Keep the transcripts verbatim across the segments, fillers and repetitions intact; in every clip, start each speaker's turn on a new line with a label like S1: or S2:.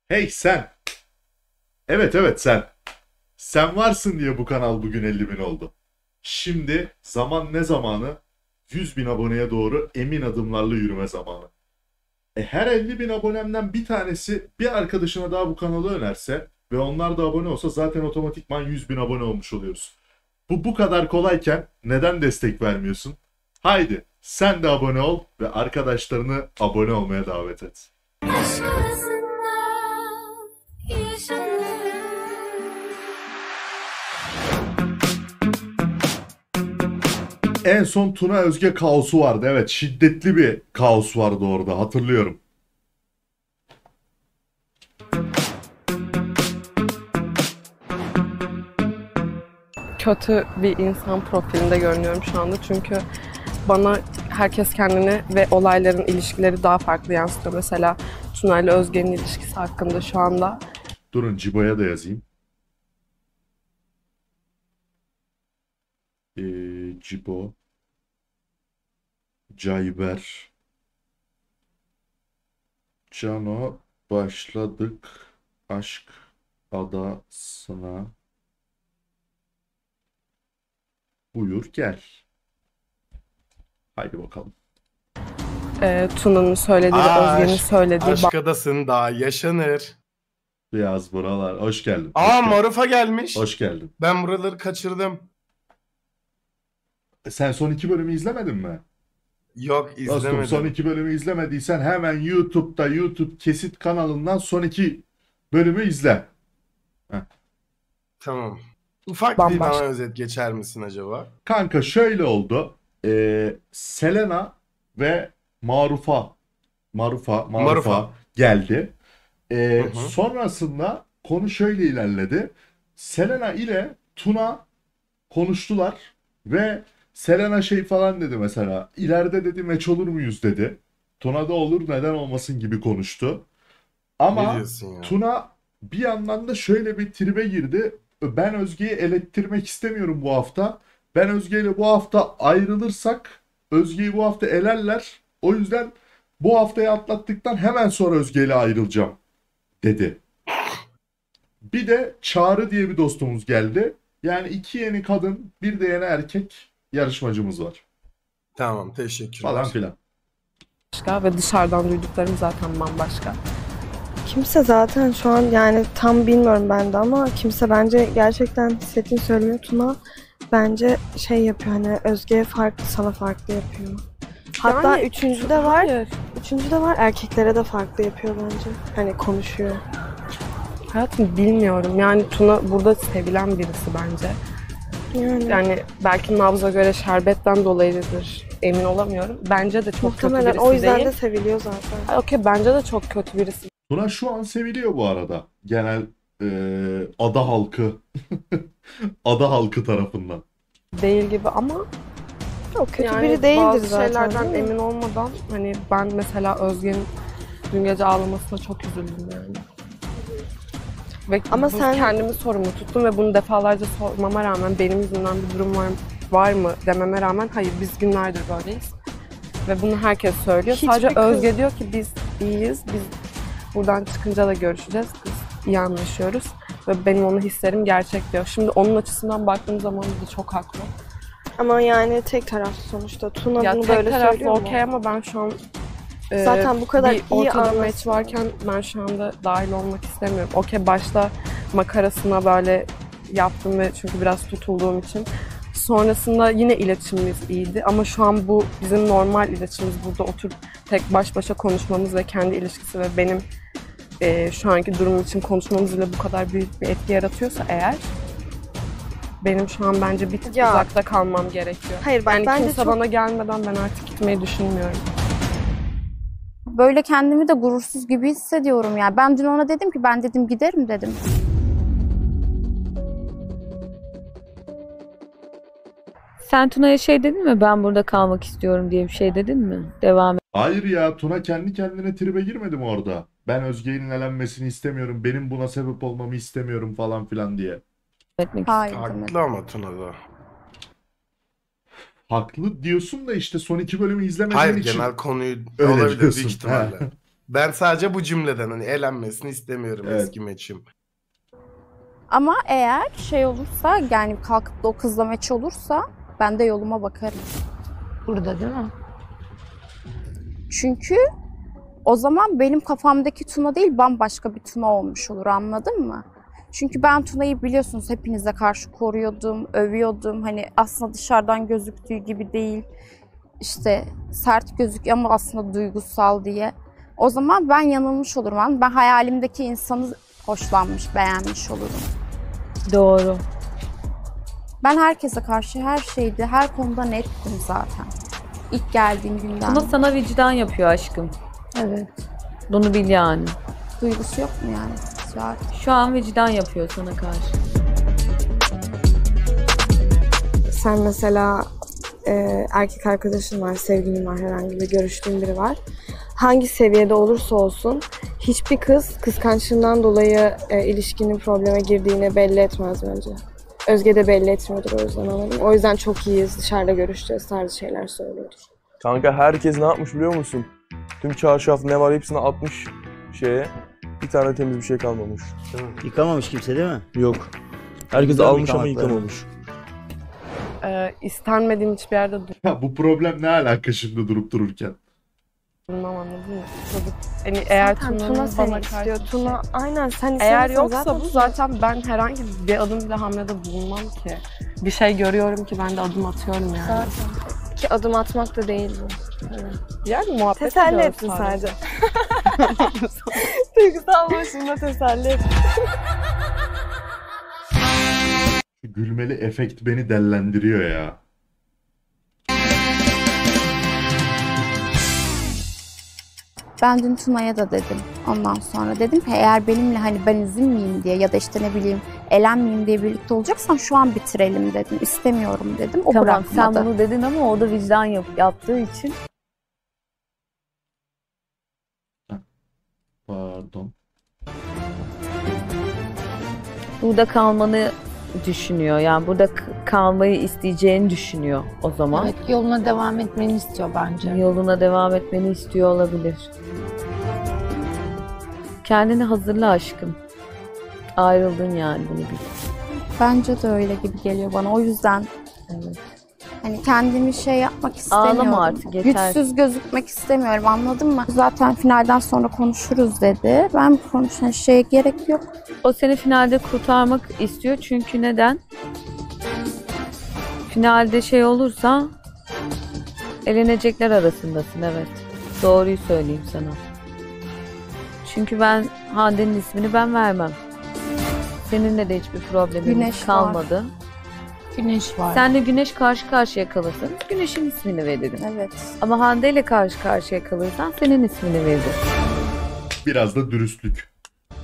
S1: Hey sen. Evet evet sen. Sen varsın diye bu kanal bugün elli bin oldu. Şimdi zaman ne zamanı? yüz bin aboneye doğru emin adımlarla yürüme zamanı. E her elli bin abonemden bir tanesi bir arkadaşına daha bu kanalı önerse ve onlar da abone olsa zaten otomatikman yüz bin abone olmuş oluyoruz. Bu bu kadar kolayken neden destek vermiyorsun? Haydi sen de abone ol ve arkadaşlarını abone olmaya davet et.
S2: Aşk arasında yaşanır.
S1: En son Tuna Özge kaosu vardı. Evet, şiddetli bir kaos vardı orada, hatırlıyorum.
S3: Kötü bir insan profilinde görünüyorum şu anda çünkü bana herkes kendini ve olayların ilişkileri daha farklı yansıtıyor. Mesela Tuna ile Özge'nin ilişkisi hakkında şu anda.
S1: Durun Cibo'ya da yazayım. Ee, Cibo. Cayber. Cano. Başladık. Aşk adasına. Buyur gel. Haydi bakalım.
S3: E, Tuna'nın söylediği, Özge'nin söylediği
S4: Aşk adasında yaşanır.
S1: Beyaz buralar. Hoş geldin.
S4: Aa
S1: Hoş geldin.
S4: Marufa gelmiş.
S1: Hoş geldin.
S4: Ben buraları kaçırdım.
S1: E, Sen son iki bölümü izlemedin mi?
S4: Yok
S1: Dostum
S4: izlemedim.
S1: son iki bölümü izlemediysen hemen YouTube'da YouTube kesit kanalından son iki bölümü izle.
S4: Tamam. Ufak bir
S3: Bambaşka.
S4: bana özet geçer misin acaba?
S1: Kanka şöyle oldu. Ee, Selena ve Marufa Marufa Marufa,
S4: Marufa.
S1: geldi. Ee,
S4: Hı hı.
S1: sonrasında konu şöyle ilerledi. Selena ile Tuna konuştular ve Selena şey falan dedi mesela. İleride dedi meç olur muyuz dedi. Tuna da olur neden olmasın gibi konuştu.
S4: Ne
S1: Ama
S4: diyorsun ya?
S1: Tuna bir yandan da şöyle bir tribe girdi. Ben Özge'yi elettirmek istemiyorum bu hafta. Ben Özge ile bu hafta ayrılırsak Özge'yi bu hafta elerler. O yüzden bu haftayı atlattıktan hemen sonra Özge ile ayrılacağım dedi. Bir de Çağrı diye bir dostumuz geldi. Yani iki yeni kadın, bir de yeni erkek yarışmacımız var.
S4: Tamam teşekkürler.
S1: Falan filan.
S3: ve dışarıdan duyduklarım zaten bambaşka.
S5: Kimse zaten şu an yani tam bilmiyorum ben de ama kimse bence gerçekten hissettiğini söylemiyor. Tuna bence şey yapıyor hani Özge'ye farklı sana farklı yapıyor. Hatta
S3: Yani-
S5: üçüncü de var.
S3: Hayır.
S5: Üçüncü de var erkeklere de farklı yapıyor bence. Hani konuşuyor.
S3: Hayatım bilmiyorum. Yani Tuna burada sevilen birisi bence.
S5: Yani,
S3: Yani belki nabza göre şerbetten dolayıdır. Emin olamıyorum. Bence de çok kötü
S5: muhtemelen
S3: birisi
S5: o yüzden
S3: değil.
S5: de seviliyor zaten.
S3: Ay, Okey bence de çok kötü birisi
S1: Tuna şu an seviliyor bu arada. Genel eee, ada halkı ada halkı tarafından.
S3: değil gibi ama
S5: Çok kötü
S3: yani
S5: biri değildir
S3: bazı
S5: zaten.
S3: şeylerden
S5: değil mi?
S3: emin olmadan hani ben mesela Özge'nin dün gece ağlamasına çok üzüldüm yani. Ve
S5: Ama
S3: bu
S5: sen-
S3: kendimi sorumlu tuttum ve bunu defalarca sormama rağmen benim yüzümden bir durum var, var mı dememe rağmen hayır biz günlerdir böyleyiz. Ve bunu herkes söylüyor.
S5: Hiçbir
S3: Sadece
S5: kız-
S3: Özge diyor ki biz iyiyiz, biz buradan çıkınca da görüşeceğiz, biz iyi anlaşıyoruz. Ve benim onu hislerim gerçek diyor. Şimdi onun açısından baktığım zaman da çok haklı.
S5: Ama yani tek taraflı sonuçta. Tuna
S3: Ya
S5: bunu
S3: tek
S5: böyle
S3: taraflı
S5: söylüyor mu?
S3: okey ama ben şu an e,
S5: Zaten bu kadar
S3: bir
S5: iyi
S3: ortada
S5: anlasın.
S3: maç varken ben şu anda dahil olmak istemiyorum. Okey başta makarasına böyle yaptım ve çünkü biraz tutulduğum için. Sonrasında yine iletişimimiz iyiydi ama şu an bu bizim normal iletişimimiz burada oturup tek baş başa konuşmamız ve kendi ilişkisi ve benim e, şu anki durum için konuşmamız bile bu kadar büyük bir etki yaratıyorsa eğer benim şu an bence bir tık
S5: Ya.
S3: uzakta kalmam gerekiyor.
S5: Hayır bak
S3: Yani
S5: bence
S3: kimse
S5: çok
S3: bana gelmeden ben artık gitmeyi düşünmüyorum.
S6: Böyle kendimi de gurursuz gibi hissediyorum ya. Ben dün ona dedim ki ben dedim giderim dedim.
S7: Sen Tuna'ya şey dedin mi? Ben burada kalmak istiyorum diye bir şey dedin mi? Devam
S1: Hayır ya Tuna kendi kendine tribe girmedi mi orada? Ben Özge'nin elenmesini istemiyorum. Benim buna sebep olmamı istemiyorum falan filan diye.
S7: etmek
S6: Hayır
S7: istiyorum.
S6: demedim.
S4: Haklı ama Tuna da.
S1: Haklı diyorsun da işte son iki bölümü izlemediğin
S4: Hayır
S1: için.
S4: genel konuyu
S1: Öyle
S4: olabilir
S1: diyorsun,
S4: büyük ihtimalle.
S1: ha.
S4: Ben sadece bu cümleden hani elenmesini istemiyorum
S1: Evet.
S4: eski meçim.
S6: Ama eğer şey olursa yani kalkıp da o kızla meç olursa ben de yoluma bakarım.
S8: Burada değil mi?
S6: Çünkü o zaman benim kafamdaki Tuna değil bambaşka bir Tuna olmuş olur, anladın mı? Çünkü ben Tuna'yı biliyorsunuz hepinize karşı koruyordum, övüyordum. Hani aslında dışarıdan gözüktüğü gibi değil. İşte sert gözüküyor ama aslında duygusal diye. O zaman ben yanılmış olurum. Ben hayalimdeki insanı hoşlanmış, beğenmiş olurum.
S7: Doğru.
S6: Ben herkese karşı her şeydi, her konuda nettim zaten. İlk geldiğim günden.
S7: Ama sana vicdan yapıyor aşkım.
S8: Evet.
S7: Bunu bil yani.
S6: Duygusu yok mu yani? Zaten.
S7: Şu an vicdan yapıyor sana karşı.
S5: Sen mesela e, erkek arkadaşın var, sevgilin var, herhangi bir görüştüğün biri var. Hangi seviyede olursa olsun hiçbir kız kıskançlığından dolayı e, ilişkinin probleme girdiğini belli etmez bence. Özge de belli etmiyordur o yüzden, anladın mı? O yüzden çok iyiyiz, dışarıda görüşeceğiz tarzı şeyler söylüyordur.
S9: Kanka herkes ne yapmış biliyor musun? Tüm çarşaf ne var hepsini atmış şeye. Bir tane temiz bir şey kalmamış.
S10: Yıkamamış kimse değil mi?
S9: Yok. Herkes
S10: Güzel
S9: almış ama
S10: yıkamakları.
S9: yıkamamış.
S3: Ee, istenmediğim hiçbir yerde
S1: Ya bu problem ne alaka şimdi durup dururken?
S3: durmam, anladın mı? Çocuk, hani eğer
S5: Zaten
S3: Tuna'nın
S5: Tuna seni
S3: bana
S5: istiyor.
S3: karşı bir şey-
S5: Tuna aynen sen
S3: Eğer
S5: istemiyorsan
S3: yoksa
S5: zaten
S3: bu zaten ben herhangi bir adım bile hamlede bulunmam ki. Bir şey görüyorum ki ben de adım atıyorum yani.
S5: zaten ki adım atmak da değil bu.
S3: Yani muhabbet
S5: Teselli
S3: ediyoruz
S5: ettin sadece. Duygusal başında teselli ettin.
S1: Şu gülmeli efekt beni dellendiriyor ya.
S6: Ben dün Tuna'ya da dedim ondan sonra. Dedim ki eğer benimle hani ben üzülmeyeyim diye ya da işte ne bileyim elenmeyeyim diye birlikte olacaksan şu an bitirelim dedim. İstemiyorum dedim. O
S7: Tamam
S6: bırakmadı.
S7: sen bunu dedin ama o da vicdan yap yaptığı için.
S1: Pardon.
S7: Burada kalmanı düşünüyor. Yani burada k- kalmayı isteyeceğini düşünüyor o zaman.
S8: Evet, yoluna devam etmeni istiyor bence.
S7: Yoluna devam etmeni istiyor olabilir. Kendini hazırla aşkım. Ayrıldın yani, bunu bil.
S6: Bence de öyle gibi geliyor bana. O yüzden
S7: Evet.
S6: hani kendimi şey yapmak istemiyorum.
S7: Ağlama artık, yeter.
S6: Güçsüz gözükmek istemiyorum, anladın mı? Zaten finalden sonra konuşuruz dedi. Ben bu konuşan şeye gerek yok.
S7: O seni finalde kurtarmak istiyor çünkü neden? Finalde şey olursa elenecekler arasındasın, evet. Doğruyu söyleyeyim sana. Çünkü ben Hande'nin ismini ben vermem. Seninle de hiçbir problemimiz
S6: Güneş var.
S7: kalmadı.
S8: Güneş var.
S7: Senle Güneş karşı karşıya kalırsanız Güneş'in ismini veririm.
S6: Evet.
S7: Ama Hande ile karşı karşıya kalırsan senin ismini veririm.
S1: Biraz da dürüstlük.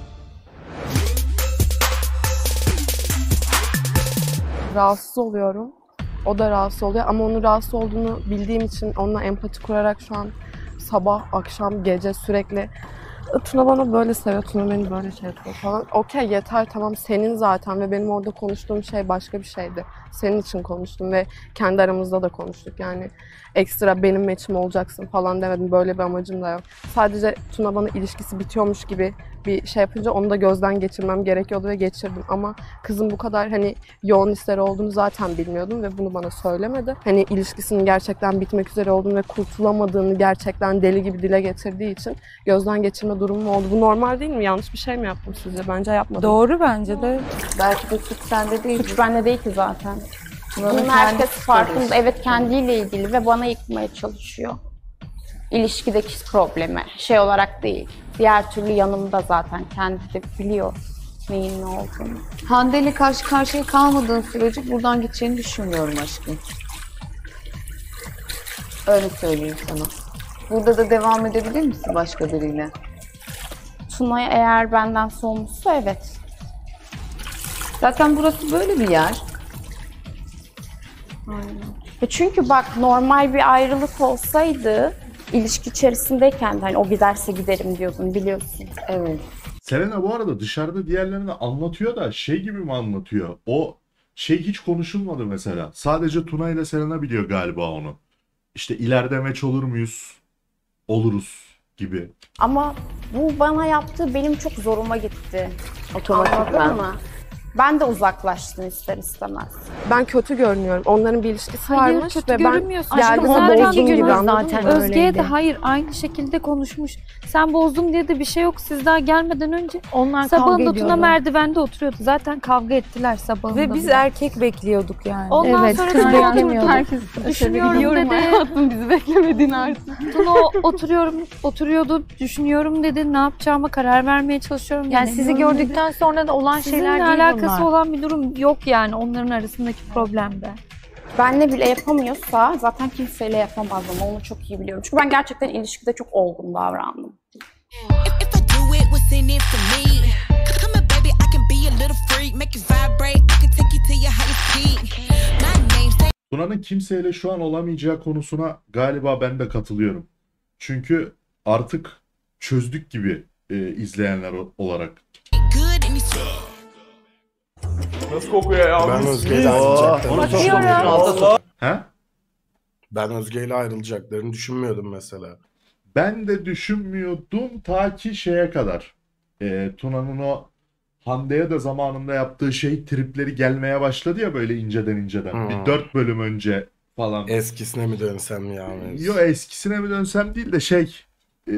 S3: Rahatsız oluyorum. O da rahatsız oluyor ama onun rahatsız olduğunu bildiğim için onunla empati kurarak şu an sabah, akşam, gece sürekli Tuna bana böyle seviyor, Tuna beni böyle şey yapıyor falan. Okey, yeter, tamam, senin zaten ve benim orada konuştuğum şey başka bir şeydi. Senin için konuştum ve kendi aramızda da konuştuk. Yani ekstra benim meçim olacaksın falan demedim. Böyle bir amacım da yok. Sadece Tuna bana ilişkisi bitiyormuş gibi bir şey yapınca onu da gözden geçirmem gerekiyordu ve geçirdim. Ama kızın bu kadar hani yoğun hisleri olduğunu zaten bilmiyordum ve bunu bana söylemedi. Hani ilişkisinin gerçekten bitmek üzere olduğunu ve kurtulamadığını gerçekten deli gibi dile getirdiği için gözden geçirme durumu oldu. Bu normal değil mi? Yanlış bir şey mi yaptım sizce? Bence yapmadım.
S11: Doğru bence de.
S7: Belki de suç sende değil.
S6: Suç bende değil ki zaten.
S7: Tuna'nın
S6: Bunun
S7: kendisi
S6: herkes farkında.
S7: söylüyor.
S6: Evet, kendiyle ilgili ve bana yıkmaya çalışıyor. İlişkideki problemi. Şey olarak değil. Diğer türlü yanımda zaten. Kendi de biliyor neyin ne olduğunu.
S7: Hande ile karşı karşıya kalmadığın sürece buradan gideceğini düşünmüyorum aşkım. Öyle söyleyeyim sana. Burada da devam edebilir misin başka biriyle?
S6: Tuna'ya eğer benden soğumuşsa evet.
S7: Zaten burası böyle bir yer.
S6: Aynen. E çünkü bak, normal bir ayrılık olsaydı ilişki içerisindeyken de hani o giderse giderim diyordun, biliyorsun.
S7: Evet.
S1: Selena bu arada dışarıda diğerlerine anlatıyor da şey gibi mi anlatıyor? O şey hiç konuşulmadı mesela. Sadece Tuna ile Selena biliyor galiba onu. İşte ileride meç olur muyuz? Oluruz gibi.
S6: Ama bu bana yaptığı benim çok zoruma gitti.
S3: Otomatikman.
S6: Anladın mı? Ben de uzaklaştım ister istemez.
S3: Ben kötü görünüyorum. Onların bir ilişkisi
S7: Hayır,
S3: varmış
S7: kötü
S3: ve ben
S7: görünmüyorsun.
S3: geldim
S7: Aşkım,
S3: onu
S7: zaten
S3: bozdum gibi
S7: gülüyor
S3: anladın
S8: zaten.
S3: mı?
S7: Özge'ye de
S8: öyleydi.
S7: hayır aynı şekilde konuşmuş. Sen bozdum diye de bir şey yok. Siz daha gelmeden önce
S8: Onlar
S7: sabahın
S8: kavga
S7: Tuna
S8: ediyordu.
S7: merdivende oturuyordu. Zaten kavga ettiler sabahında.
S11: Ve biz
S7: bile.
S11: erkek bekliyorduk yani.
S7: Ondan
S8: Evet,
S7: sonra
S8: Tuna
S7: Tuna
S8: beklemiyordu.
S7: oturdu.
S8: Herkes
S7: Düşünüyorum dedi.
S3: Hayatım bizi beklemediğini artık.
S7: Tuna oturuyorum, oturuyordu. Düşünüyorum dedi. Ne yapacağıma karar vermeye çalışıyorum.
S8: Yani sizi
S7: Denemiyorum dedi.
S8: gördükten sonra da olan
S7: Sizinle
S8: şeyler değil
S7: alakası
S8: bunlar.
S7: olan bir durum yok yani onların arasındaki problemde.
S6: Benle bile yapamıyorsa zaten kimseyle yapamaz ama onu çok iyi biliyorum. Çünkü ben gerçekten ilişkide çok olgun davrandım.
S1: Tuna'nın kimseyle şu an olamayacağı konusuna galiba ben de katılıyorum. Çünkü artık çözdük gibi e, izleyenler o- olarak.
S9: Nasıl kokuyor ya?
S4: Ben
S9: Mis,
S4: Özge'yle
S9: mis.
S4: ayrılacaklarını
S10: Onu çok
S4: düşünmüyorum.
S10: Allah.
S1: He?
S4: Ben Özge'yle ayrılacaklarını düşünmüyordum mesela.
S1: Ben de düşünmüyordum ta ki şeye kadar. E, Tuna'nın o Hande'ye de zamanında yaptığı şey tripleri gelmeye başladı ya böyle inceden inceden.
S4: Hmm.
S1: Bir dört bölüm önce falan.
S4: Eskisine mi dönsem ya?
S1: Yo eskisine mi dönsem değil de şey e,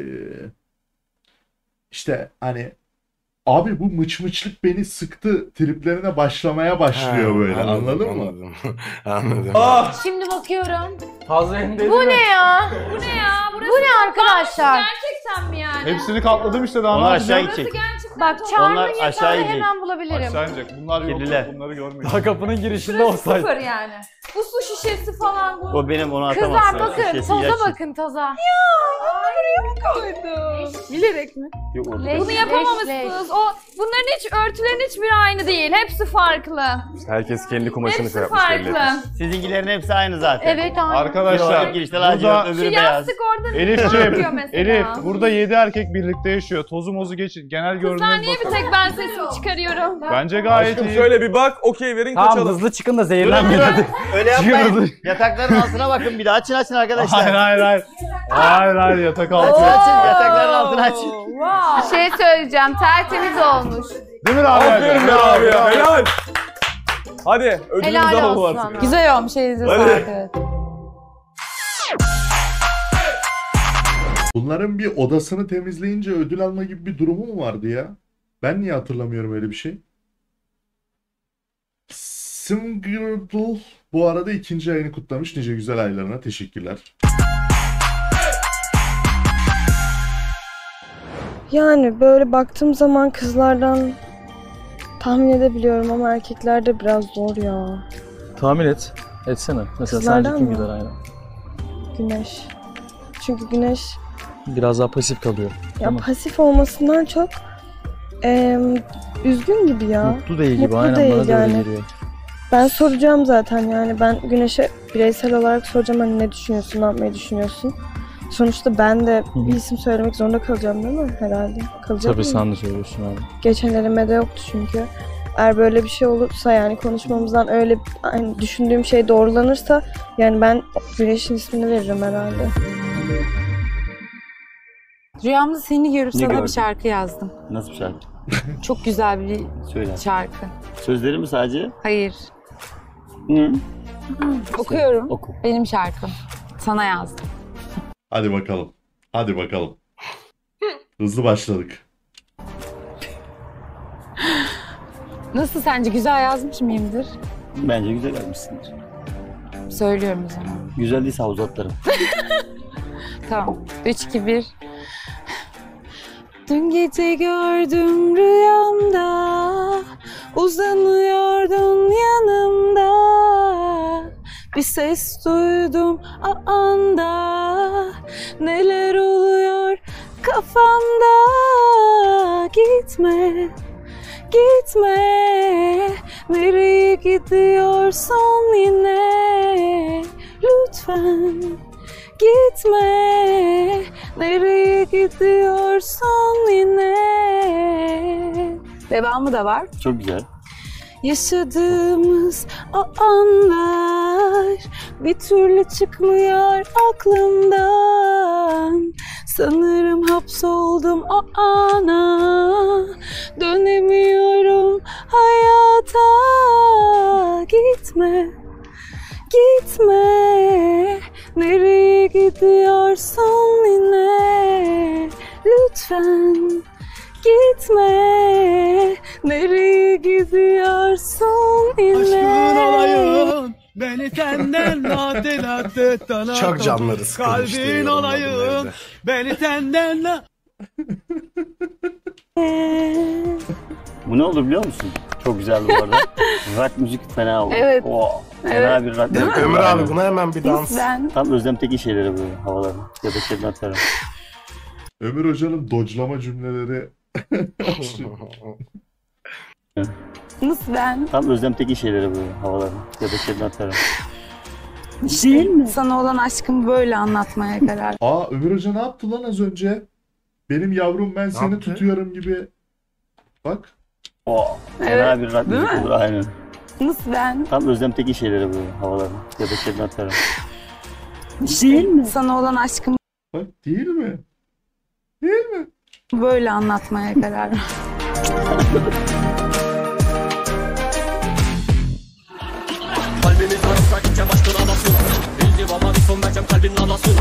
S1: işte hani abi bu mıç mıçlık beni sıktı triplerine başlamaya başlıyor
S4: Ha,
S1: böyle
S4: anladım,
S1: anladın mı?
S4: Anladım. Anladım.
S9: Ah!
S8: Şimdi bakıyorum.
S9: Taze hendeli
S8: Bu
S9: mi?
S8: ne ya?
S11: Bu ne ya? Burası
S8: Bu ne arkadaşlar?
S11: gerçekten mi yani?
S12: Hepsini katladım işte daha ne
S10: Onlar aşağı
S12: yapacağım?
S10: gidecek.
S8: Bak
S10: Onlar
S8: Çağrı'nın
S10: aşağı
S8: yatağını
S10: inecek.
S8: hemen bulabilirim.
S12: Aşağı inecek. Bunlar yok.
S10: Kirliler.
S12: Bunları görmeyin.
S9: Daha kapının girişinde
S11: Burası
S9: olsaydı.
S11: sıfır yani. Bu su şişesi falan bu.
S10: O benim, onu atamazsın.
S8: Kızlar bakın,
S10: Şişesi
S8: toza
S10: ilaç.
S8: bakın toza.
S11: Koydum. Bilerek mi?
S10: Yok, orada.
S8: Leş,
S11: Bunu
S8: leş,
S11: yapamamışsınız. O bunların hiç örtülerin hiçbiri aynı değil. Hepsi farklı.
S9: Herkes kendi kumaşını
S11: Hepsi
S9: yapmış belli.
S11: farklı.
S10: Sizinkilerin hepsi aynı zaten.
S8: Evet aynı.
S12: Arkadaşlar
S10: Biri girişte
S12: burada
S10: lacivert,
S11: Şu
S10: öbürü beyaz.
S11: yastık orada
S12: Elif'ciğim,
S11: bakıyor mesela.
S12: Elif burada yedi erkek birlikte yaşıyor. Tozu mozu geçin. Genel
S11: Kızlar
S12: görünüme
S11: niye bir
S12: bakın.
S11: tek ben sesimi çıkarıyorum?
S12: Bence gayet
S9: Aşkım
S12: iyi.
S9: şöyle bir bak, okey verin kaçalım.
S10: çıkın da zehirlenmeyin. Öyle yapmayın. Yatakların altına bakın bir daha açın açın arkadaşlar.
S12: Hayır hayır hayır. Hayır hayır yatak
S10: Açın
S12: altı.
S10: açın yatakların altına açın.
S11: Bir şey söyleyeceğim. Tertemiz olmuş.
S12: Değil mi abi?
S9: Aferin be abi ya, helal. Hadi ödülümüzü
S11: Helal
S9: alalım
S11: olsun
S9: artık.
S11: ona. Güzel olmuş. Elinize
S9: Hadi.
S11: sağlık. Evet.
S1: Bunların bir odasını temizleyince ödül alma gibi bir durumu mu vardı ya? Ben niye hatırlamıyorum öyle bir şey? Singleton bu arada ikinci ayını kutlamış. Nice güzel aylarına teşekkürler.
S5: Yani böyle baktığım zaman kızlardan tahmin edebiliyorum ama erkeklerde biraz zor ya.
S13: Tahmin et. Etsene. Mesela
S5: Kızlardan
S13: sence kim
S5: mı?
S13: gider aynen?
S5: Güneş. Çünkü güneş
S13: Biraz daha pasif kalıyor.
S5: ya
S13: Değil mi?
S5: pasif olmasından çok em, üzgün gibi ya.
S13: Mutlu değil gibi.
S5: Mutlu
S13: Aynen
S5: değil
S13: bana da öyle
S5: yani.
S13: geliyor.
S5: Ben soracağım zaten yani ben Güneş'e bireysel olarak soracağım hani ne düşünüyorsun, ne yapmayı düşünüyorsun. Sonuçta ben de
S13: Hı hı.
S5: bir isim söylemek zorunda kalacağım değil mi herhalde? Kalacak
S13: Tabii
S5: mıyım?
S13: sen de söylüyorsun abi.
S5: Geçen elemede yoktu çünkü. Eğer böyle bir şey olursa yani konuşmamızdan öyle hani düşündüğüm şey doğrulanırsa yani ben Güneş'in ismini veririm herhalde.
S11: Rüyamda seni görüp
S10: Ne
S11: sana
S10: gördün?
S11: bir şarkı yazdım.
S10: Nasıl bir şarkı?
S11: Çok güzel bir
S10: Söyle.
S11: şarkı.
S10: Sözleri mi sadece?
S11: Hayır.
S10: Hı.
S11: Okuyorum.
S10: Oku.
S11: Benim şarkım. Sana yazdım.
S1: Hadi bakalım. Hadi bakalım. Hızlı başladık.
S11: Nasıl sence? Güzel yazmış mıyımdır?
S10: Bence güzel yazmışsındır.
S11: Söylüyorum o zaman.
S10: Güzel değilse uzatlarım.
S11: Tamam. üç, iki, bir. Dün gece gördüm rüyamda, uzanıyordun yanımda. Bir ses duydum o anda, neler oluyor kafamda. Gitme, gitme, nereye gidiyorsun yine? Lütfen gitme, nereye gidiyorsun yine? Devamı da var.
S10: Çok güzel.
S11: Yaşadığımız o anlar bir türlü çıkmıyor aklımdan.
S14: Sanırım hapsoldum o ana, dönemiyorum hayata. Gitme, gitme, nereye gidiyorsun yine? Lütfen gitme, nereye gidiyorsun yine?
S15: Aşkın olayım, beni senden latte latte tana.
S4: Çok canları sıkılmıştı.
S15: Kalbin olayım, beni senden la...
S10: Bu ne oldu biliyor musun? Çok güzeldi bu arada. Rock müzik fena oldu.
S14: Evet.
S10: Oo, fena
S14: Evet.
S10: bir rock
S4: Değil mi?
S10: müzik.
S4: Ömür abi buna hemen bir dans.
S14: Ben.
S10: Tam Özlem Tekin şeyleri böyle havaları. Ya da Şebnem Ferah.
S1: Ömür Hoca'nın dodgelama cümleleri.
S14: Nasıl ben?
S10: Tam Özlem Tekin şeyleri böyle havaları. Ya da Şebnem Ferah.
S14: Değil mi? Sana olan aşkımı böyle anlatmaya karar.
S1: Aa Ömür Hoca ne yaptı lan az önce? Benim yavrum ben seni
S4: yaptı?
S1: tutuyorum gibi. Bak.
S10: Oo, fena
S14: Evet,
S10: bir rock
S14: değil
S10: müzik
S14: mi?
S10: olur aynen.
S14: Nasıl ben?
S10: Tam Özlem Tekin şeyleri böyle havaları. Ya da Şebnem Ferah.
S14: Değil mi? Sana olan aşkımı
S1: Bak değil mi? Değil mi?
S14: böyle anlatmaya karar.
S15: Kalbimi sarıp gideceğim aşkına basın. Bildi baba bir son vereceğim kalbinin alasın.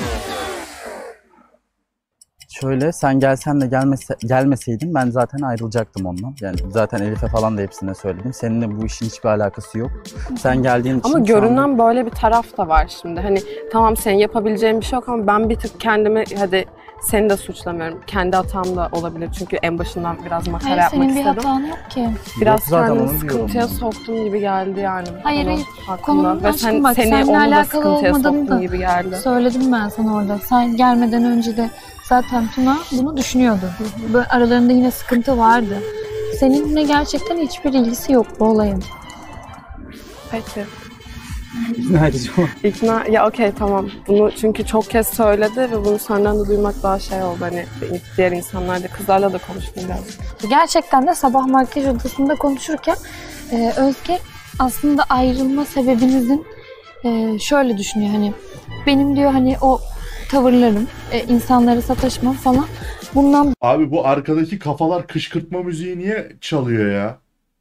S13: Şöyle sen gelsen de gelmese, gelmeseydin ben zaten ayrılacaktım ondan. Yani zaten Elif'e falan da hepsine söyledim. Seninle bu işin hiçbir alakası yok. Sen geldiğin için...
S3: Ama
S13: şu
S3: görünen
S13: anda-
S3: böyle bir taraf da var şimdi. Hani tamam senin yapabileceğin bir şey yok ama ben bir tık kendimi hadi seni de suçlamıyorum. Kendi hatam da olabilir çünkü en başından biraz makara
S8: Hayır,
S3: yapmak
S8: senin bir
S3: istedim.
S8: hatan yok ki.
S3: Biraz
S13: Yok zaten,
S3: kendimi
S13: onu diyorum
S3: sıkıntıya
S13: ben.
S3: soktum gibi geldi yani.
S8: Hayır,
S3: Konu
S8: hayır.
S3: hakkında.
S8: Konunun
S3: Ve
S8: aşkım
S3: sen,
S8: bak,
S3: seni
S8: seninle
S3: onu da
S8: alakalı
S3: sıkıntıya
S8: olmadığını
S3: soktum
S8: da
S3: gibi geldi.
S8: Söyledim ben sana orada. Sen gelmeden önce de zaten Tuna bunu düşünüyordu. Böyle aralarında yine sıkıntı vardı. Seninle gerçekten hiçbir ilgisi yok bu olayın.
S3: Peki.
S13: İkna edici oldu.
S3: İkna, ya okey tamam. Bunu çünkü çok kez söyledi ve bunu senden de duymak daha şey oldu. Hani diğer insanlar da kızlarla da konuştum biraz.
S8: Gerçekten de sabah makyaj odasında konuşurken e, Özge aslında ayrılma sebebinizin e, şöyle düşünüyor hani benim diyor hani o tavırlarım, e, insanlara sataşmam falan bundan
S1: Abi bu arkadaki kafalar kışkırtma müziği niye çalıyor ya?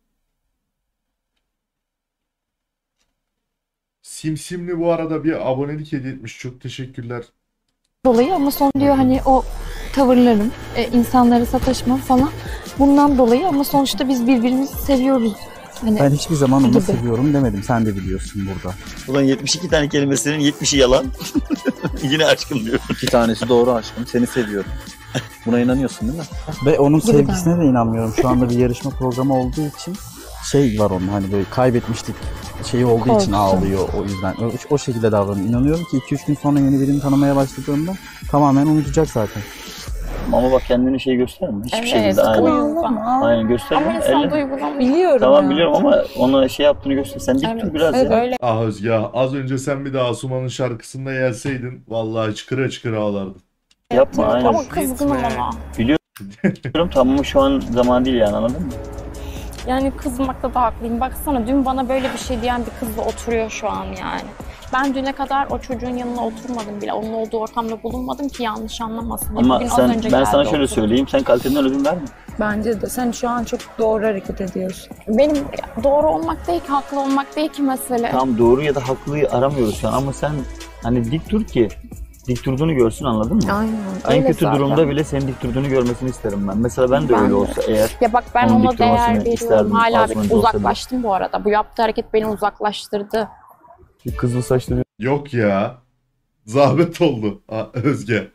S1: Simsimli bu arada bir abonelik hediye etmiş. Çok teşekkürler.
S8: dolayı ama son diyor hani o tavırlarım, e, insanlara sataşmam falan bundan dolayı ama sonuçta biz birbirimizi seviyoruz. Hani
S13: Ben hiçbir zaman onu
S8: gibi.
S13: seviyorum demedim. Sen de biliyorsun burada.
S10: Ulan yetmiş iki tane kelimesinin yetmişi yalan. Yine aşkım diyor.
S13: İki tanesi doğru aşkım. Seni seviyorum. Buna inanıyorsun değil mi? Ve onun
S8: Gibi
S13: sevgisine de inanmıyorum. Şu anda bir yarışma programı olduğu için şey var onun hani böyle kaybetmiştik şeyi olduğu için
S8: Korkusu.
S13: ağlıyor o yüzden. O, o şekilde davranıyor. İnanıyorum ki iki üç gün sonra yeni birini tanımaya başladığında tamamen unutacak zaten.
S10: Ama bak kendini şey gösterme. Hiçbir
S6: Evet,
S10: şekilde
S6: o
S10: aynen.
S6: yüzden.
S10: Aynen gösterme.
S6: Ama insan
S10: Elle.
S6: duygulanıyor.
S8: biliyorum
S10: Tamam
S8: ya.
S10: biliyorum ama ona şey yaptığını göster. Sen dik dur biraz
S8: Evet,
S10: ya.
S8: öyle.
S1: Ah Özge ya, az önce sen bir de Asuman'ın şarkısında gelseydin vallahi çıkıra çıkıra ağlardın.
S10: Yapma aynen.
S6: Ama kızgınım ona.
S10: Biliyorum tamam şu an zaman değil yani anladın mı?
S6: Yani kızmakta da haklıyım. Baksana dün bana böyle bir şey diyen bir kızla oturuyor şu an yani. Ben düne kadar o çocuğun yanına oturmadım bile. Onun olduğu ortamda bulunmadım ki yanlış anlamasın.
S10: Ama
S6: Bugün az
S10: sen
S6: önce
S10: ben
S6: geldi
S10: sana şöyle
S6: oturdu.
S10: söyleyeyim. Sen kalitenden ödün verme.
S8: Bence de sen şu an çok doğru hareket ediyorsun.
S6: Benim doğru olmak değil ki, haklı olmak değil ki mesele.
S10: Tam doğru ya da haklıyı aramıyoruz şu an ama sen hani dik dur ki dik durduğunu görsün anladın mı?
S6: Aynen.
S10: En
S6: öyle
S10: kötü
S6: zaten.
S10: durumda bile senin dik durduğunu görmesini isterim ben. Mesela ben de
S6: Ben
S10: öyle
S6: de.
S10: olsa eğer
S6: Ya bak ben
S10: onun
S6: ona
S10: dik durmasını
S6: değer veriyorum.
S10: isterdim,
S6: Hala bir
S10: Asuman'ın da olsa bile.
S6: uzaklaştım bu arada. Bu yaptığı hareket beni uzaklaştırdı.
S9: Bir kızıl saçlı bir
S1: Yok ya. Zahmet oldu ha, Özge.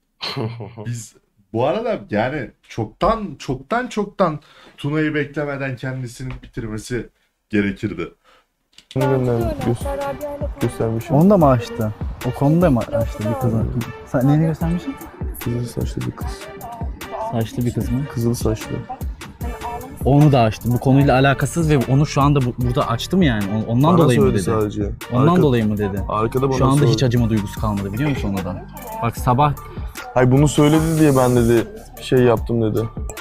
S1: Biz bu arada yani çoktan çoktan çoktan Tuna'yı beklemeden kendisini bitirmesi gerekirdi.
S9: göndermiş, göz, göstermişim.
S13: Onu da mı açtı? O konuda mı açtı bir kızın? Sen neyini göstermişsin?
S9: Kızıl saçlı bir kız.
S13: Saçlı bir kız mı?
S9: Kızıl saçlı.
S13: Onu da açtı. Bu konuyla alakasız ve onu şu anda bu- burada açtı mı yani? On- Ondan
S9: Bana
S13: dolayı mı
S9: söyledi
S13: dedi?
S9: sadece.
S13: Ondan
S9: Arka-
S13: dolayı mı dedi?
S9: Arkada bana
S13: Şu anda
S9: söyledi.
S13: hiç acıma duygusu kalmadı biliyor musun ona da? Bak sabah
S9: Hayır bunu söyledi diye ben dedi şey yaptım dedi.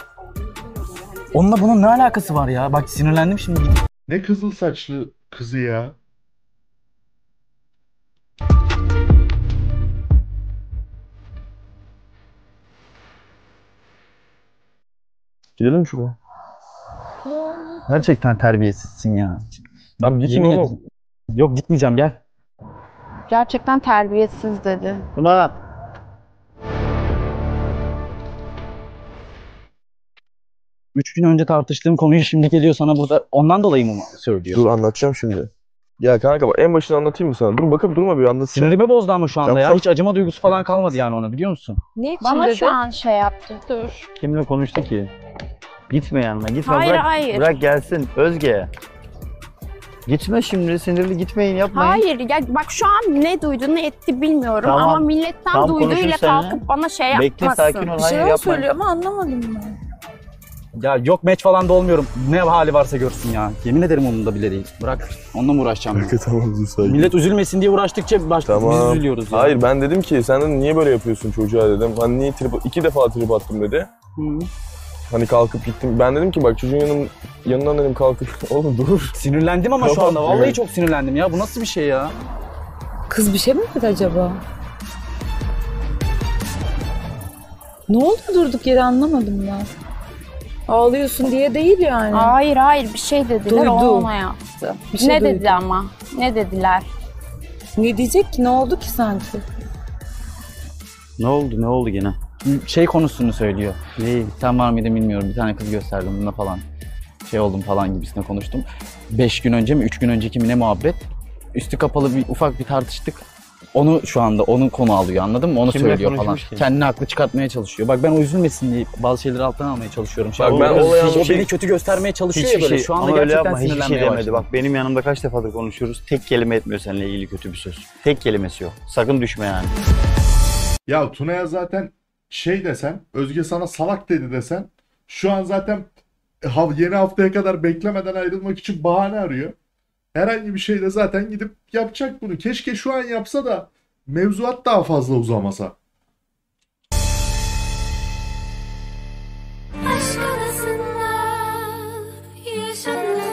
S13: onunla bunun ne alakası var ya? Bak sinirlendim şimdi.
S1: Ne kızıl saçlı kızı ya?
S9: Gidelim şuraya.
S13: Gerçekten terbiyesizsin ya.
S9: Abi gitme
S13: Yemin
S9: oğlum.
S13: ederim. Yok gitmeyeceğim gel.
S6: Gerçekten terbiyesiz dedi.
S13: Ulan. Üç gün önce tartıştığım konuyu şimdi geliyor sana burada ondan dolayı mı söylüyor?
S9: Dur anlatacağım şimdi. Ya kanka bak en başını anlatayım mı sana? Dur bakıp durma bir anlatacağım.
S13: Sinirimi bozdu ama şu anda
S9: Ya
S13: ya.
S9: ufak-
S13: Hiç acıma duygusu falan kalmadı yani ona biliyor musun?
S7: Ne için
S6: Bana
S7: dedi?
S6: şu an şey yaptı. Dur.
S10: Kimle konuştu ki? Gitme yanına, gitme.
S6: Hayır,
S10: bırak,
S6: hayır.
S10: bırak gelsin. Özge. Gitme şimdi, sinirli gitmeyin, yapmayın.
S6: Hayır ya bak şu an ne duydu ne etti bilmiyorum
S10: Tamam.
S6: ama milletten
S10: Tamam,
S6: duyduğuyla
S10: konuşun seninle.
S6: kalkıp bana şey
S10: Bekle,
S6: yapmasın.
S10: sakin ol.
S7: Bir
S10: Hayır
S7: şeyler
S10: yapmayın.
S7: söylüyor ama anlamadım ben.
S13: Ya yok meç falan da olmuyorum. Ne hali varsa görsün ya. Yemin ederim onun da bile değil. Bırak onunla mı uğraşacağım?
S9: Kanka tamam dur sakin.
S13: Millet üzülmesin diye uğraştıkça başka biz
S9: Tamam.
S13: üzülüyoruz ya.
S9: Hayır ben dedim ki sen dedim, niye böyle yapıyorsun çocuğa dedim. Hani niye trip, iki defa trip attım dedi.
S13: Hı.
S9: Hani kalkıp gittim. Ben dedim ki bak çocuğun yanım, yanından dedim kalkıp oğlum dur.
S13: Sinirlendim ama şu
S9: Tamam,
S13: anda. Vallahi
S9: evet.
S13: çok sinirlendim ya. Bu nasıl bir şey ya?
S7: Kız bir şey mi dedi acaba? Ne oldu durduk yere anlamadım ya. Ağlıyorsun diye değil yani.
S6: Hayır hayır bir şey dediler o
S7: Duydu.
S6: ona yaptı.
S7: Bir şey
S6: ne
S7: duydu.
S6: dedi ama? Ne dediler?
S7: Ne diyecek ki? Ne oldu ki sanki?
S10: Ne oldu, ne oldu gene?
S13: Şey konusunu söylüyor.
S10: Neyi?
S13: Sen var mıydın bilmiyorum. Bir tane kız gösterdim buna falan. Şey oldum falan gibisine konuştum. Beş gün önce mi, üç gün önceki mi ne muhabbet? Üstü kapalı bir ufak bir tartıştık. Onu şu anda onun konu alıyor anladın mı? Onu
S10: Kimle
S13: söylüyor falan.
S10: konuşmuş ki?
S13: Kendini haklı çıkartmaya çalışıyor. Bak ben o üzülmesin diye bazı şeyleri alttan almaya çalışıyorum. Şey,
S9: Bak
S13: o,
S9: ben
S13: o,
S9: olaya-
S13: o beni kötü göstermeye çalışıyor ya
S10: Hiçbir
S13: böyle.
S10: şey,
S13: Şu anda
S10: ama öyle
S13: gerçekten
S10: yapma, hiçbir şey
S13: sinirlenmeye
S10: demedi.
S13: başladım.
S10: Bak benim yanımda kaç defadır konuşuyoruz. Tek kelime etmiyor seninle ilgili kötü bir söz. Tek kelimesi yok. Sakın düşme yani.
S1: Ya Tuna'ya zaten şey desen, Özge sana salak dedi desen, şu an zaten ha- yeni haftaya kadar beklemeden ayrılmak için bahane arıyor. Herhangi bir şeyde zaten gidip yapacak bunu. Keşke şu an yapsa da mevzuat daha fazla uzamasa.
S2: Aşk arasında yaşanır.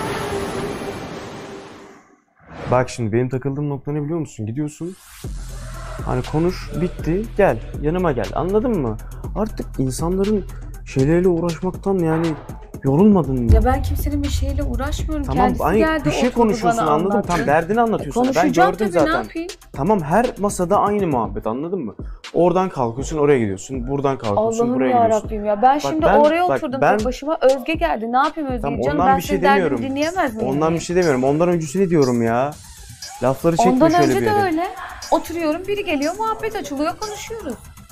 S16: Bak şimdi benim takıldığım nokta ne biliyor musun? Gidiyorsun, hani konuş, bitti, gel, yanıma gel. Anladın mı? Artık insanların şeylerle uğraşmaktan yani yorulmadın mı?
S7: Ya ben kimsenin bir şeyle uğraşmıyorum.
S16: Tamam,
S7: Kendisi
S16: hani
S7: geldi,
S16: bir şey
S7: oturdu
S16: konuşuyorsun
S7: bana
S16: anladın mı?
S7: anlattı.
S16: Tam derdini anlatıyorsun.
S7: E,
S16: ben
S7: konuşacağım
S16: gördüm
S7: tabii, ne
S16: zaten.
S7: yapayım?
S16: Tamam, her masada aynı muhabbet anladın mı? Oradan kalkıyorsun oraya gidiyorsun, buradan kalkıyorsun
S7: Allah'ım
S16: buraya
S7: ya
S16: gidiyorsun.
S7: Rabbim ya. Ben
S16: Bak
S7: şimdi
S16: ben-
S7: oraya
S16: bak
S7: oturdum
S16: ben-
S7: tek başıma. Özge geldi. Ne yapayım Özge?
S16: Tamam,
S7: Canım
S16: ondan
S7: ben
S16: bir şey
S7: senin derdini
S16: demiyorum.
S7: dinleyemez miyim?
S16: Ondan bir şey demiyorum. Ondan öncesini diyorum ya. Lafları çekme
S7: Ondan
S16: şöyle
S7: önce
S16: bir
S7: de
S16: yere.
S7: öyle. Oturuyorum, biri geliyor, muhabbet açılıyor, konuşuyoruz.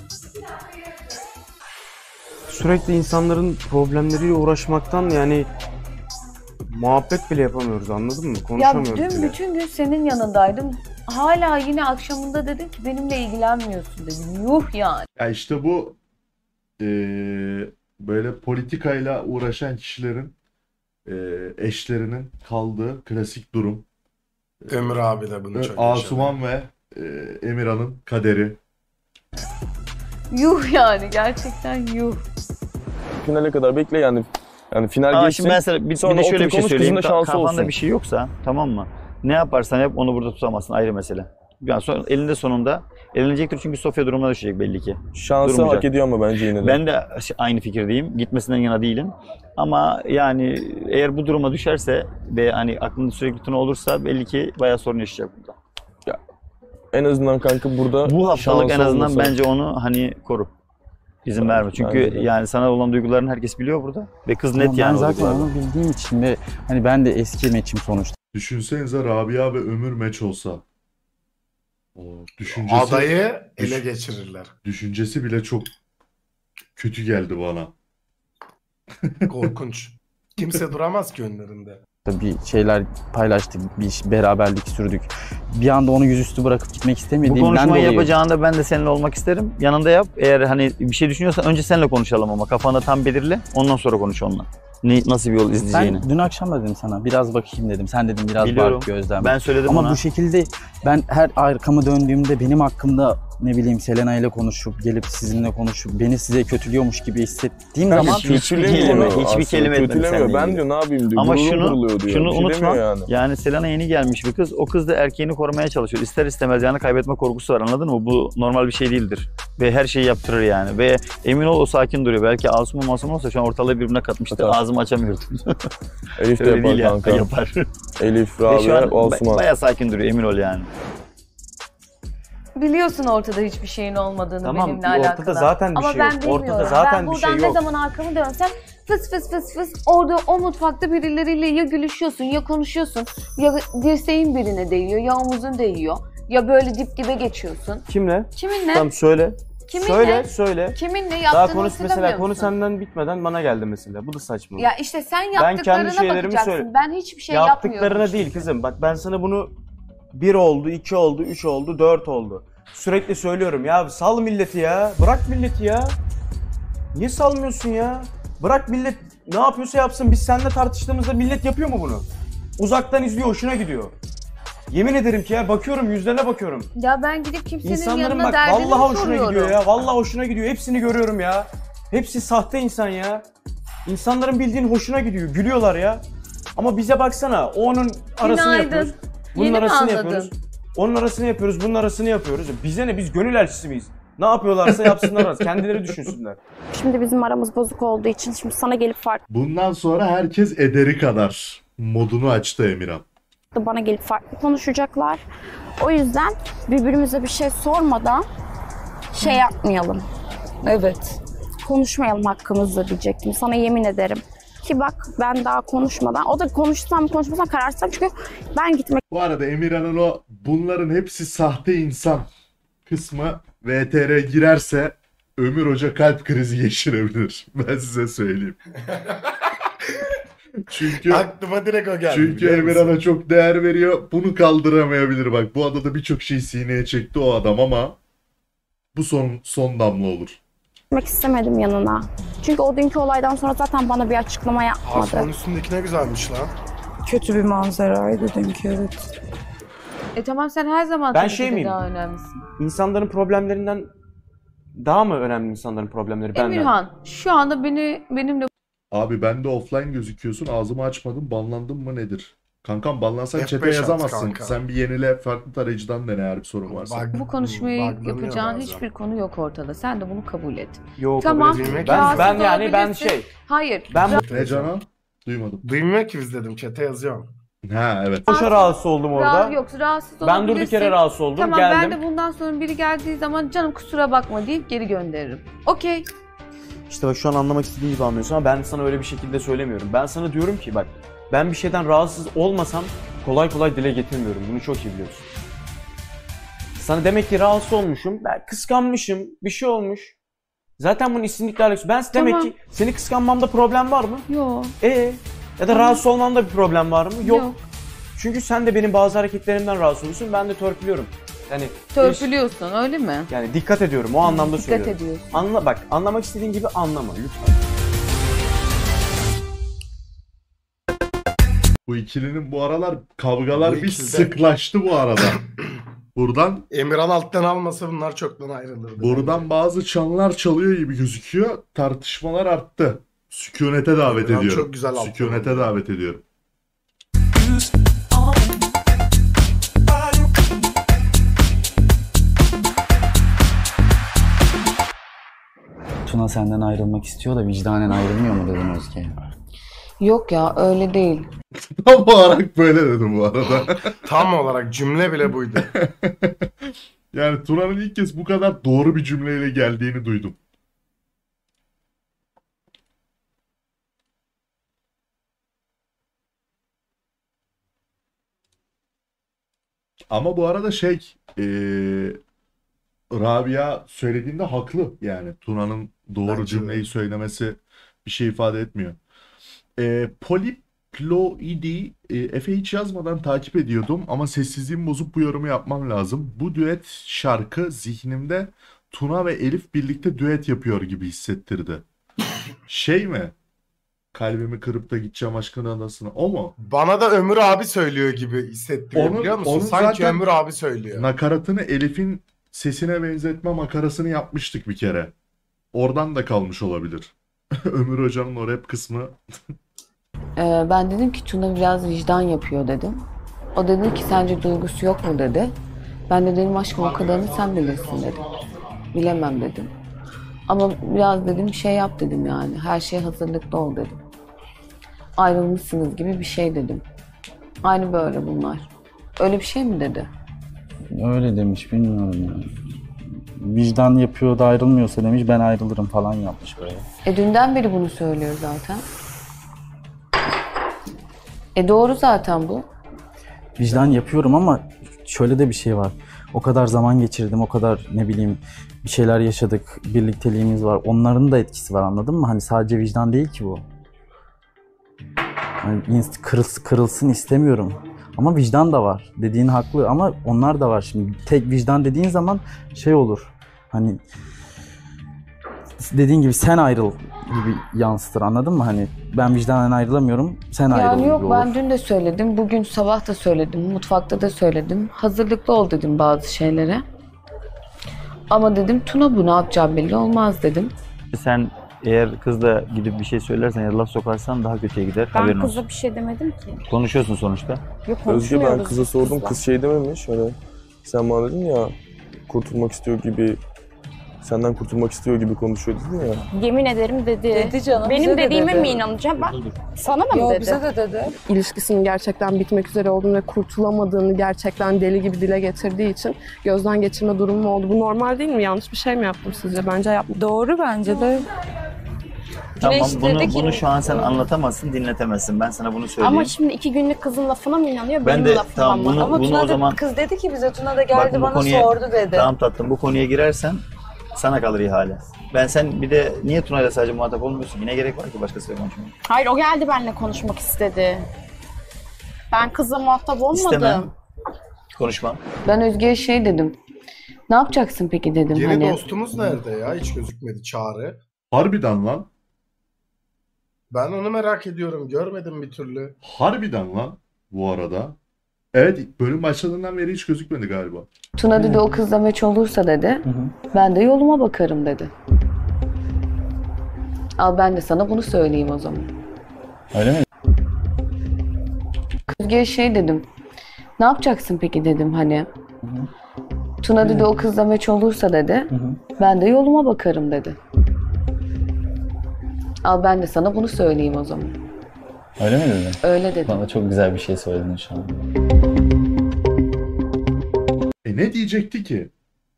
S16: Sürekli insanların problemleriyle uğraşmaktan yani muhabbet bile yapamıyoruz anladın mı?
S7: Ya
S16: Konuşamıyoruz
S7: dün
S16: bile.
S7: bütün gün senin yanındaydım. Hala yine akşamında dedin ki benimle ilgilenmiyorsun dedim. Yuh yani.
S1: Ya işte bu eee, böyle politikayla uğraşan kişilerin eee, eşlerinin kaldığı klasik durum.
S4: Ömür abi de bunu
S1: Ö-
S4: çok
S1: Asuman ve eee, Emirhan'ın kaderi.
S7: Yuh yani gerçekten yuh.
S9: Finale kadar bekle yani. Yani final
S10: Aa,
S9: geçsin.
S10: şimdi ben sana bir, bir
S9: sonra
S10: de şöyle
S9: otur
S10: bir şey
S9: konuş,
S10: söyleyeyim.
S9: kızın da
S10: Ka-
S9: şansı
S10: kafanda
S9: olsun.
S10: bir şey yoksa tamam mı? Ne yaparsan yap onu burada tutamazsın ayrı mesele. Yani sonra elinde sonunda elenecektir çünkü Sofya durumuna düşecek belli ki.
S9: Şansı
S10: Durmayacak.
S9: hak ediyor ama bence yine de.
S10: Ben de aynı fikirdeyim. Gitmesinden yana değilim. Ama yani eğer bu duruma düşerse ve hani aklında sürekli Tuna olursa belli ki bayağı sorun yaşayacak burada.
S9: Ya, en azından kanka burada
S10: Bu haftalık en
S9: şansı
S10: azından
S9: olmasa-
S10: bence onu hani koru. İzin verme. Çünkü
S9: bence de.
S10: yani sana olan duygularını herkes biliyor burada. Ve kız net
S13: Ama
S10: yani
S13: ben
S10: o
S13: zaten
S10: duygularda.
S13: onu bildiğim için ve hani ben de eski meçim sonuçta.
S1: Düşünsenize Rabia ve Ömür meç olsa. O düşüncesi,
S4: Adayı ele
S1: düş-
S4: geçirirler.
S1: düşüncesi bile çok kötü geldi bana.
S4: Korkunç. Kimse duramaz ki önlerinde.
S13: Bir şeyler paylaştık, bir iş- beraberlik sürdük. Bir anda onu yüzüstü bırakıp gitmek
S10: Bu
S13: istemediğimden
S10: konuşmayı
S13: dolayı.
S10: yapacağında ben de seninle olmak isterim. Yanında yap. Eğer hani bir şey düşünüyorsan önce seninle konuşalım ama kafanda tam belirle. Ondan sonra konuş onunla. Ne, nasıl bir yol izleyeceğini.
S13: Ben dün akşam da dedim sana biraz bakayım dedim. Sen dedim biraz
S10: Biliyorum.
S13: bak gözlem.
S10: Ben söyledim
S13: Ama
S10: ona.
S13: bu şekilde ben her arkamı döndüğümde benim hakkımda ne bileyim Selena ile konuşup gelip sizinle konuşup beni size kötülüyormuş gibi hissettiğim
S9: Kanka
S13: zaman
S10: hiçbir kelime, hiçbir kelime etmedi
S9: kötülemiyor.
S10: seninle
S9: Ben
S10: ilgili.
S9: diyor ne yapayım diyor.
S10: Ama
S9: Gururu
S10: şunu,
S9: kırılıyor diyor.
S10: şunu
S9: Bir şey
S10: unutma.
S9: demiyor
S10: Yani.
S9: yani.
S10: Selena yeni gelmiş bir kız. O kız da erkeğini korumaya çalışıyor. İster istemez yani kaybetme korkusu var, anladın mı? Bu normal bir şey değildir. Ve her şeyi yaptırır yani. Ve emin ol o sakin duruyor. Belki Asuman masum olsa şu an ortalığı birbirine katmıştı.
S9: Atar.
S10: Ağzımı açamıyordum.
S9: Elif de
S10: Öyle
S9: yapar
S10: değil ya,
S9: kanka.
S10: yapar.
S9: Elif,
S10: Ve şu an
S9: Rabia, Asuman.
S10: baya sakin duruyor, emin ol yani.
S17: Biliyorsun ortada hiçbir şeyin olmadığını
S16: Tamam,
S17: benimle
S16: ortada
S17: alakalı.
S16: zaten bir
S17: Ama
S16: şey
S17: ben
S16: yok.
S17: bilmiyorum.
S16: Ortada zaten
S17: ben
S16: bir
S17: buradan
S16: şey
S17: ne
S16: yok.
S17: zaman arkamı dönsem fıs fıs fıs fıs orada o mutfakta birileriyle ya gülüşüyorsun ya konuşuyorsun ya dirseğin birine değiyor ya omuzun değiyor ya böyle dip dibe geçiyorsun.
S16: Kimle?
S17: Kiminle?
S16: Tamam söyle.
S17: Kiminle?
S16: Söyle, söyle.
S17: Kiminle
S16: Daha
S17: yaptığını
S16: konuş mesela,
S17: hatırlamıyor
S16: konu
S17: musun?
S16: senden bitmeden bana geldi mesela. Bu da saçma.
S17: Ya işte sen
S16: Ben kendi
S17: yaptıklarına
S16: şeylerimi
S17: bakacaksın.
S16: söyle.
S17: Ben hiçbir şey yapmıyorum.
S16: Yaptıklarına değil kızım. Bak ben sana bunu bir oldu, iki oldu, üç oldu, dört oldu. Sürekli söylüyorum ya sal milleti ya. Bırak milleti ya. Niye salmıyorsun ya? Bırak millet ne yapıyorsa yapsın. Biz seninle tartıştığımızda millet yapıyor mu bunu? Uzaktan izliyor, hoşuna gidiyor. Yemin ederim ki ya bakıyorum, yüzlerine bakıyorum.
S17: Ya ben gidip kimsenin
S16: İnsanların
S17: yanına
S16: bak
S17: derdini
S16: vallahi hoşuna
S17: soruyorum.
S16: gidiyor ya. Vallahi hoşuna gidiyor. Hepsini görüyorum ya. Hepsi sahte insan ya. İnsanların bildiğin hoşuna gidiyor. Gülüyorlar ya. Ama bize baksana. O onun arasını
S17: Günaydın.
S16: yapıyoruz. Bunun
S17: Yeni mi
S16: arasını
S17: anladın?
S16: yapıyoruz. Onun arasını yapıyoruz. Bunun arasını yapıyoruz. Bize ne? Biz gönül elçisi miyiz? Ne yapıyorlarsa yapsınlar. Kendileri düşünsünler.
S6: Şimdi bizim aramız bozuk olduğu için şimdi sana gelip farklı
S1: Bundan sonra herkes ederi kadar modunu açtı Emirhan.
S6: bana gelip farklı konuşacaklar. O yüzden birbirimize bir şey sormadan şey yapmayalım.
S7: Evet.
S6: Konuşmayalım hakkımızda diyecektim. Sana yemin ederim. Ki bak ben daha konuşmadan, o da konuşsam konuşmasam kararsızım çünkü ben gitmek
S1: Bu arada Emirhan'ın o bunların hepsi sahte insan kısmı V T R girerse Ömür Hoca kalp krizi geçirebilir. Ben size söyleyeyim. Çünkü
S4: Aklıma direkt o geldi.
S1: Çünkü
S4: biliyor musun?
S1: Emirhan'a çok değer veriyor. Bunu kaldıramayabilir bak. Bu adada birçok şey sineye çekti o adam ama bu son son damla olur.
S6: istemedim yanına. Çünkü o dünkü olaydan sonra zaten bana bir açıklama yapmadı.
S4: Aslanın üstündeki ne güzelmiş lan.
S14: Kötü bir manzaraydı dünkü, evet.
S17: E tamam sen her zaman
S16: Ben
S17: tabii
S16: şey
S17: ki de
S16: miyim?
S17: daha önemlisin.
S16: İnsanların problemlerinden daha mı önemli insanların problemleri benden?
S17: Emirhan şu anda beni benimle
S1: Abi ben de offline gözüküyorsun. Ağzımı açmadım. Banlandım mı nedir? Kankam banlansan
S4: F
S1: chat'e
S4: beş at
S1: yazamazsın.
S4: kanka.
S1: Sen bir yenile farklı tarayıcıdan dene eğer bir sorun varsa.
S4: Bak,
S17: bu konuşmayı
S4: Buglanıyor
S17: yapacağın
S4: bazen.
S17: hiçbir konu yok ortada. Sen de bunu kabul et.
S16: Yok
S17: Tamam.
S16: kabul etmiyorum.
S4: Rahatsız
S16: Ben, ben yani ben
S17: olabilirsin.
S16: şey.
S17: Hayır.
S16: Ben
S1: Ne Canan? Duymadım.
S4: Duymuyor ki biz dedim chat'e yazıyorum.
S1: Ha evet.
S16: boşa rahatsız oldum orada.
S17: Rahat, yok rahatsız
S16: Ben
S17: olabilirsin.
S16: durduk yere rahatsız oldum.
S17: Tamam
S16: geldim.
S17: ben de bundan sonra biri geldiği zaman canım kusura bakma deyip geri gönderirim. Okey.
S16: İşte bak şu an anlamak istediğin gibi anlıyorsun ama ben sana öyle bir şekilde söylemiyorum. Ben sana diyorum ki bak ben bir şeyden rahatsız olmasam kolay kolay dile getirmiyorum. Bunu çok iyi biliyorsun. Sana demek ki rahatsız olmuşum. Ben kıskanmışım. Bir şey olmuş. Zaten bunun isimlikle alakası. Ben
S17: Tamam.
S16: demek ki seni kıskanmamda problem var mı?
S17: Yok.
S16: Ee, ya da
S17: Tamam.
S16: rahatsız olmamda bir problem var mı? Yok.
S17: Yok.
S16: Çünkü sen de benim bazı hareketlerimden rahatsız oluyorsun. Ben de törpülüyorum. Yani
S17: Törpülüyorsun öyle mi?
S16: yani dikkat ediyorum. O anlamda
S17: Dikkat
S16: söylüyorum.
S17: ediyorsun.
S16: Anla bak. Anlamak istediğin gibi anlama lütfen.
S1: Bu ikilinin bu aralar kavgalar
S4: Bu
S1: bir
S4: ikili de-
S1: sıklaştı bu arada. Buradan
S4: Emirhan alttan almasa bunlar çoktan ayrılırdı.
S1: buradan bazı çanlar çalıyor gibi gözüküyor. Tartışmalar arttı. Sükunete davet
S4: Emirhan
S1: ediyorum.
S4: çok güzel alttan
S1: Sükunete
S4: aldı.
S1: davet ediyorum.
S13: Tuna senden ayrılmak istiyor da vicdanen ayrılmıyor mu dedin Özge?
S17: Yok ya öyle değil.
S1: Tam olarak böyle dedim bu arada.
S4: Tam olarak cümle bile buydu.
S1: Yani Tuna'nın ilk kez bu kadar doğru bir cümleyle geldiğini duydum. Ama bu arada şey eee Rabia söylediğinde haklı yani. Tuna'nın doğru
S4: Bence de.
S1: cümleyi söylemesi bir şey ifade etmiyor. Eee Poliploidi e, Efe hiç yazmadan takip ediyordum ama sessizliğimi bozup bu yorumu yapmam lazım. Bu düet şarkı zihnimde Tuna ve Elif birlikte düet yapıyor gibi hissettirdi. Şey mi? Kalbimi kırıp da gideceğim aşkın adasına. O mu?
S4: Bana da Ömür abi söylüyor gibi hissettiriyor
S1: Onun-
S4: biliyor musun?
S1: onun
S4: Sanki
S1: zaten
S4: Ömür abi söylüyor.
S1: Nakaratını Elif'in sesine benzetme makarasını yapmıştık bir kere. Oradan da kalmış olabilir. Ömür Hoca'nın o rap kısmı.
S18: Ee, ben dedim ki Tuna biraz vicdan yapıyor dedim. O dedi ki sence duygusu yok mu dedi. Ben de dedim aşkım o kadarını sen bilirsin dedim. Bilemem dedim. Ama biraz dedim şey yap dedim yani. Her şeye hazırlıklı ol dedim. Ayrılmışsınız gibi bir şey dedim. Aynı böyle bunlar. Öyle bir şey mi dedi?
S13: Öyle demiş bilmiyorum yani. Vicdan yapıyor da ayrılmıyorsa demiş ben ayrılırım falan yapmış böyle.
S18: E dünden beri bunu söylüyor zaten. E doğru zaten bu.
S13: Vicdan yapıyorum ama şöyle de bir şey var. O kadar zaman geçirdim, o kadar ne bileyim bir şeyler yaşadık, birlikteliğimiz var. Onların da etkisi var anladın mı? Hani sadece vicdan değil ki bu. Yani kırılsın, kırılsın istemiyorum. Ama vicdan da var. Dediğin haklı ama onlar da var şimdi. Tek vicdan dediğin zaman şey olur. Hani dediğin gibi sen ayrıl gibi yansıtır anladın mı? Hani ben vicdanen ayrılamıyorum, sen ayrıl
S18: Yani
S13: gibi
S18: yok
S13: olur.
S18: ben dün de söyledim, bugün sabah da söyledim, mutfakta da söyledim. Hazırlıklı ol dedim bazı şeylere. Ama dedim Tuna bu ne yapacağı belli olmaz dedim.
S10: Sen eğer kızla gidip bir şey söylersen ya da laf sokarsan daha kötüye gider.
S6: Ben
S10: Haberin
S6: kızla
S10: olsun.
S6: bir şey demedim ki.
S10: Konuşuyorsun sonuçta.
S6: Yok
S9: Özge ben
S6: konuşmuyoruz
S9: kıza sordum,
S6: kızla.
S9: kız şey dememiş hani sen bana dedin ya kurtulmak istiyor gibi, senden kurtulmak istiyor gibi konuşuyor dedin ya.
S6: Yemin ederim dedi.
S3: Dedi canım,
S6: Benim
S3: bize de
S6: dediğime
S3: dedi.
S6: mi inanacağım ben? Sana mı
S3: Yo,
S6: dedi?
S3: bize de dedi. İlişkisinin gerçekten bitmek üzere olduğunu ve kurtulamadığını gerçekten deli gibi dile getirdiği için gözden geçirme durumu mu oldu? Bu normal değil mi? Yanlış bir şey mi yaptım sizce? Bence yapmadım.
S14: Doğru bence de.
S10: Tamam
S14: Güneş
S10: bunu,
S14: dedi ki-
S10: bunu şu an sen anlatamazsın, dinletemezsin. Ben sana bunu söyleyeyim.
S6: Ama şimdi iki günlük kızın lafına mı inanıyor?
S10: Ben
S6: benim
S10: de
S6: lafıma
S10: tamam
S6: mı?
S10: bunu,
S14: Ama
S10: bunu
S14: Tuna
S10: o
S14: da,
S10: zaman
S14: kız dedi ki bize Tuna da geldi
S10: Bakın bu
S14: bana
S10: konuya-
S14: sordu dedi.
S10: Tamam tatlım bu konuya girersen sana kalır ihale. Ben sen bir de niye Tuna'yla sadece muhatap olmuyorsun? Yine gerek var ki başkasıyla konuşmaya.
S6: Hayır o geldi benimle konuşmak istedi. Ben kızla muhatap olmadım.
S10: İstemem. Konuşmam.
S18: Ben Özge'ye şey dedim. Ne yapacaksın peki dedim
S4: Yeni
S18: hani.
S4: dostumuz nerede ya? Hiç gözükmedi Çağrı.
S1: Harbiden lan.
S4: Ben onu merak ediyorum. Görmedim bir türlü.
S1: Harbiden lan bu arada. Evet bölüm başladığından beri hiç gözükmedi galiba.
S18: Tuna dedi o kızla meç olursa dedi. Ben de yoluma bakarım dedi. Al ben de sana bunu söyleyeyim o zaman.
S13: Öyle mi?
S18: Özge'ye şey dedim. Ne yapacaksın peki dedim hani. Tuna dedi o kızla meç olursa dedi. Ben de yoluma bakarım dedi. Al ben de sana bunu söyleyeyim o zaman.
S13: Öyle mi dedin?
S18: Öyle dedim.
S13: Bana çok güzel bir şey söyledin şu an.
S1: E ne diyecekti ki?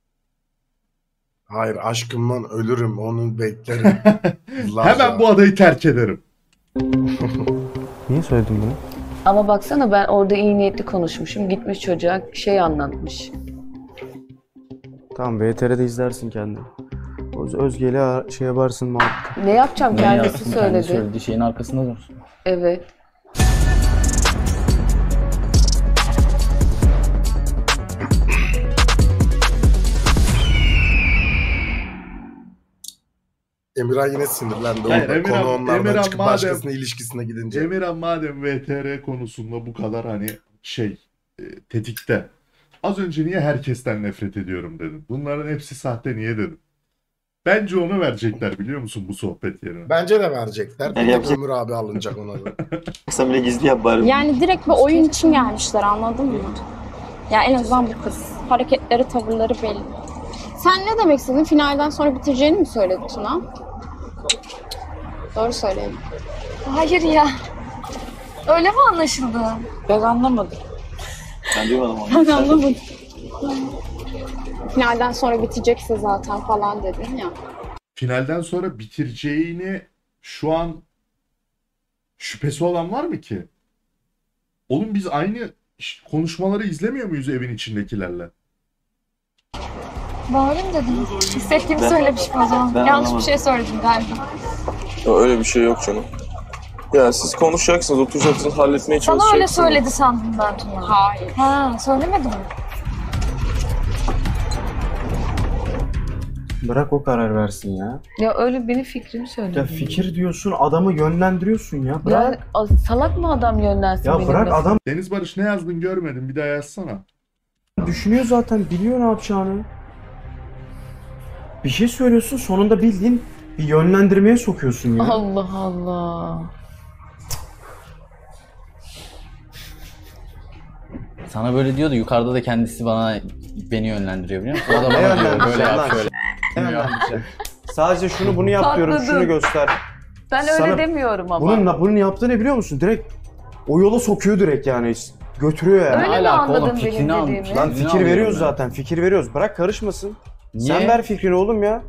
S4: Hayır aşkımdan ölürüm. Onu beklerim.
S1: Hemen bu adayı terk ederim.
S16: Niye söyledin bunu?
S18: Ama baksana ben orada iyi niyetli konuşmuşum. Gitmiş çocuğa şey anlatmış.
S16: Tamam V T R'de izlersin kendini. Öz Özge'yle şey yaparsın muhabbet.
S18: Ne yapacağım
S13: Ne
S18: kendisi
S13: yapsın? Kendi
S18: söyledi.
S13: söylediği şeyin arkasında dursun.
S18: Evet.
S4: Emirhan yine sinirlendi.
S1: Hayır,
S4: orada.
S1: Emirhan-
S4: Konu onlardan
S1: Emirhan
S4: çıkıp
S1: madem-
S4: başkasının ilişkisine gidince.
S1: Emirhan madem V T R konusunda bu kadar hani şey e, tetikte. Az önce niye herkesten nefret ediyorum dedin. Bunların hepsi sahte niye dedin. Bence onu verecekler biliyor musun bu sohbet yerine.
S4: Bence de verecekler. Bir
S10: Yani
S4: tek
S10: yapacak-
S4: Ömür abi alınacak ona da.
S10: Sen bile gizli yap bari.
S6: Yani direkt bir oyun için gelmişler anladın mı? Ya en azından bu kız. Hareketleri, tavırları belli. Sen ne demek istedin? Finalden sonra bitireceğini mi söyledi Tuna? Doğru söyleyeyim.
S8: Hayır ya. Öyle mi anlaşıldı?
S14: Ben anlamadım.
S10: Ben duymadım onu.
S6: Ben anlamadım. Finalden sonra bitecekse zaten falan dedin ya.
S1: Finalden sonra bitireceğini şu an şüphesi olan var mı ki? Oğlum biz aynı ş- konuşmaları izlemiyor muyuz evin içindekilerle?
S8: Doğru mu dedim? Hissettiğimi
S9: Ben-
S8: söylemişim o zaman.
S9: ben
S8: Yanlış
S9: anlamadım.
S8: bir şey söyledim galiba.
S9: Ya öyle bir şey yok canım. Ya siz konuşacaksınız, oturacaksınız, halletmeye
S8: Sana
S9: çalışacaksınız.
S8: öyle söyledi sandım ben Tuna.
S6: Hayır.
S8: Ha, söylemedi mi?
S16: Bırak o karar versin ya.
S18: Ya öyle benim fikrimi söyledi.
S16: Ya fikir diyorsun adamı yönlendiriyorsun ya. Bırak.
S18: Ya a- salak mı adam yönlensin
S16: Ya
S18: benim
S16: bırak
S18: lafımı?
S16: adam
S1: Deniz Barış ne yazdın görmedim bir daha yazsana.
S16: düşünüyor zaten biliyor ne yapacağını. bir şey söylüyorsun sonunda bildiğin bir yönlendirmeye sokuyorsun ya.
S18: Allah Allah.
S13: Sana böyle diyordu, yukarıda da kendisi bana beni yönlendiriyor biliyor musun? O da
S16: Ne
S13: bana diyor
S16: yönlendireceğim
S13: böyle
S16: lan?
S13: yap şöyle.
S16: Ne yönlendireceğim? Sadece şunu bunu yap diyorum, şunu
S18: Patladım.
S16: göster.
S18: Ben öyle
S16: Sana-
S18: demiyorum ama.
S16: Bunun, bunun yaptığı ne biliyor musun? Direkt o yola sokuyor direkt yani. Götürüyor yani.
S18: Öyle mi anladın benim dediğimi?
S16: Lan fikir veriyoruz zaten, fikir veriyoruz. Bırak karışmasın.
S13: Niye?
S16: Sen ver fikrini oğlum ya.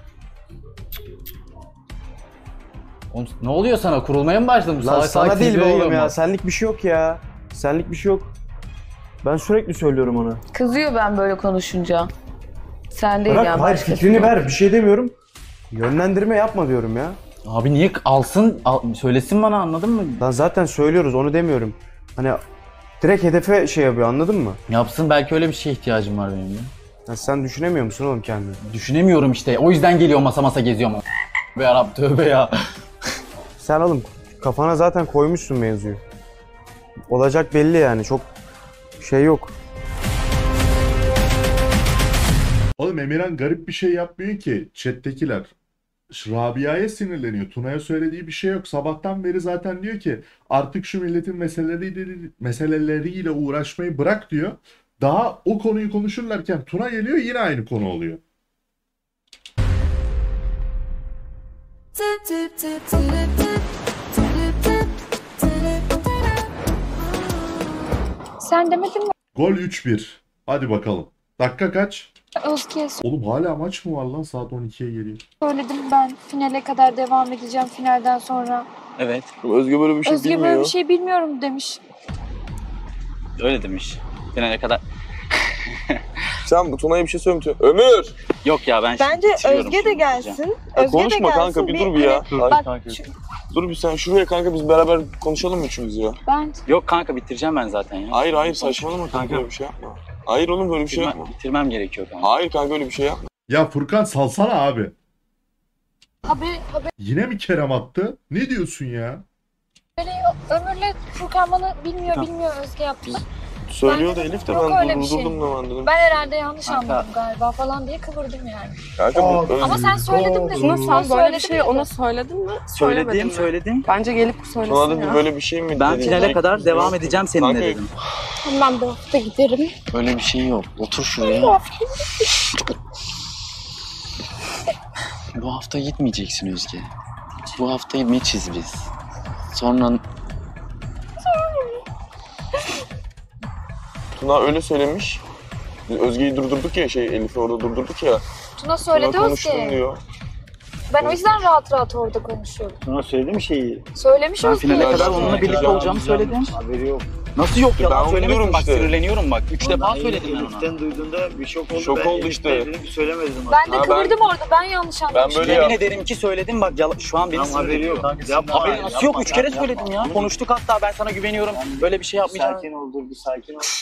S13: Oğlum, ne oluyor sana? Kurulmaya mı başladın?
S16: Lan
S13: Salak
S16: sana
S13: salak
S16: değil be
S13: tripleri
S16: oğlum
S13: oluyor
S16: ya.
S13: mu?
S16: Senlik bir şey yok ya. Senlik bir şey yok. Ben sürekli söylüyorum ona.
S18: Kızıyor ben böyle konuşunca. Sen değil
S16: Bırak
S18: yani.
S16: hayır
S18: başkası
S16: fikrini
S18: yok.
S16: ver. Bir şey demiyorum. Yönlendirme yapma diyorum ya.
S13: Abi niye alsın, al- söylesin bana, anladın mı?
S16: Lan zaten söylüyoruz, onu demiyorum. Hani direkt hedefe şey yapıyor, anladın mı?
S13: Yapsın, belki öyle bir şeye ihtiyacım var benim de.
S16: Ya sen düşünemiyor musun oğlum kendini?
S13: Düşünemiyorum işte. O yüzden geliyor masa masa geziyorum. Be yarab tövbe ya.
S16: Sen oğlum kafana zaten koymuşsun mevzuyu. Olacak belli yani, çok şey yok.
S1: Oğlum Emirhan garip bir şey yapmıyor ki chat'tekiler. Rabia'ya sinirleniyor. Tuna'ya söylediği bir şey yok. Sabahtan beri zaten diyor ki artık şu milletin meseleleriyle, meseleleriyle uğraşmayı bırak diyor. Daha o konuyu konuşurlarken Tuna geliyor, yine aynı konu oluyor.
S11: Sen demedin mi?
S1: Gol üç bir. Hadi bakalım. Dakika kaç?
S11: Özge'ye
S1: Oğlum hala maç mı var lan? Saat on ikiye geliyor.
S11: söyledim ben. Finale kadar devam edeceğim finalden sonra.
S9: Evet. Özge böyle bir şey
S11: Özge
S9: bilmiyor.
S11: böyle bir şey bilmiyorum demiş.
S13: Öyle demiş. Finale kadar.
S9: Sen bu Tuna'ya bir şey söylemiyorsun. Ömür!
S13: Yok ya ben
S5: Bence Özge de gelsin.
S9: Ya
S5: Özge
S9: konuşma
S5: de gelsin.
S9: kanka bir dur bir ya.
S5: hani-
S9: Hayır
S5: bak,
S9: kanka.
S5: şu-
S9: Dur bir sen şuraya kanka biz beraber konuşalım mı üçümüz ya?
S11: Ben
S13: Yok kanka, bitireceğim ben zaten ya.
S9: Hayır hayır saçmalama kanka böyle bir şey yapma. Hayır oğlum böyle bir şey yapma.
S13: Bitirmem gerekiyor kanka.
S9: Hayır kanka öyle bir şey yapma.
S1: Ya Furkan salsana abi.
S11: haber, haber
S1: Yine mi Kerem attı? Ne diyorsun ya?
S11: Ömür'le Furkan bana bilmiyor
S9: Tamam.
S11: bilmiyor Özge yaptı.
S9: Söylüyor da
S11: Ben-
S9: Elif de
S11: yok
S9: ben
S11: öyle bir şey.
S9: durdurdum da ben dedim.
S11: Ben herhalde yanlış
S9: Kanka.
S11: anladım galiba falan diye kıvırdım yani.
S9: Kanka bu Özge.
S11: Ama sen söyledim dedin.
S3: Tuna
S11: Sen
S3: sen böyle bir
S11: söyledin
S3: şey
S11: mi?
S3: ona söyledin mi? Söylemedin
S10: Söyledim,
S3: mi?
S10: söyledim.
S3: Bence gelip söylesin
S9: Tuna dedi
S3: ya.
S9: böyle bir şey mi?
S10: Ben
S9: dedi?
S10: finale kadar devam edeceğim seninle
S9: Kanka,
S10: dedim.
S11: Ben bu hafta giderim.
S10: Öyle bir şey yok. Otur şuraya. Bu hafta gitmeyeceksin Özge. Bu hafta meçiz biz. Sonra
S9: Tuna öyle söylemiş. Biz Özge'yi durdurduk ya şey Elif'i orada durdurduk ya.
S11: Tuna söyledi
S9: Tuna konuştum
S11: Özge.
S9: diyor.
S11: Ben o yüzden rahat rahat orada konuşuyorum.
S10: Tuna söyledi mi şeyi?
S11: Söylemiş
S10: Ben
S11: Özge.
S10: finale kadar
S9: Özge.
S10: onunla birlikte
S9: Özge.
S10: olacağımı söyledim.
S9: Haberi yok.
S10: Nasıl yok
S9: Ben
S10: yalan
S9: onu
S10: söylemedim
S9: diyorum
S10: bak,
S9: işte.
S10: sinirleniyorum bak. Üç defa söyledim ben ona.
S19: Elif'ten duyduğunda bir şok oldu.
S9: Şok
S19: Ben
S9: oldu
S19: Elif'ten
S9: işte.
S19: dedim ki söylemedim.
S11: Ben de
S9: Ha,
S11: kıvırdım orada. Ben yanlış anlamışım.
S9: böyle
S10: Yemin
S9: yap-
S10: ederim ki söyledim bak, yala- şu an beni
S19: Tamam, haberi
S10: sinirleniyor.
S19: yok kanka, yapma.
S10: Haberi nasıl
S19: Yapma,
S10: yok? Üç kere
S19: yapma,
S10: söyledim ya.
S19: yapma.
S10: Konuştuk hatta, ben sana güveniyorum. Böyle bir şey yapmayacağım.
S19: Sakin ol, dur bir sakin ol.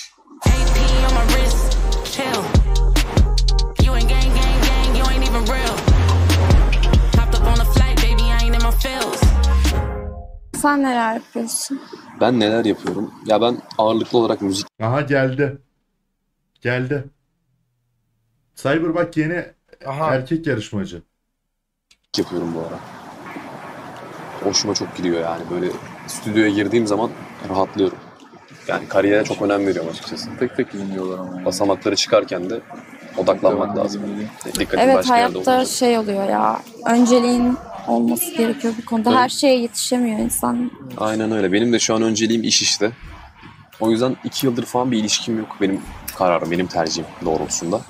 S6: Sen neler yapıyorsun?
S20: Ben neler yapıyorum? Ya ben ağırlıklı olarak müzik
S1: Aha geldi. Geldi. Cyber bak yeni erkek yarışmacı.
S20: yapıyorum bu ara. Hoşuma çok gidiyor yani böyle stüdyoya girdiğim zaman rahatlıyorum. Yani kariyere çok önem veriyorum açıkçası. Tek tek dinliyorlar ama. Basamakları çıkarken de odaklanmak lazım. Dikkatim
S6: Evet,
S20: başka yerde
S6: hayatta
S20: olmayacak.
S6: şey oluyor ya. Önceliğin olması gerekiyor bir konuda.
S20: Evet.
S6: Her şeye yetişemiyor insan.
S20: Aynen öyle. Benim de şu an önceliğim iş işte. O yüzden iki yıldır falan bir ilişkim yok. Benim kararım, benim tercihim doğrultusunda.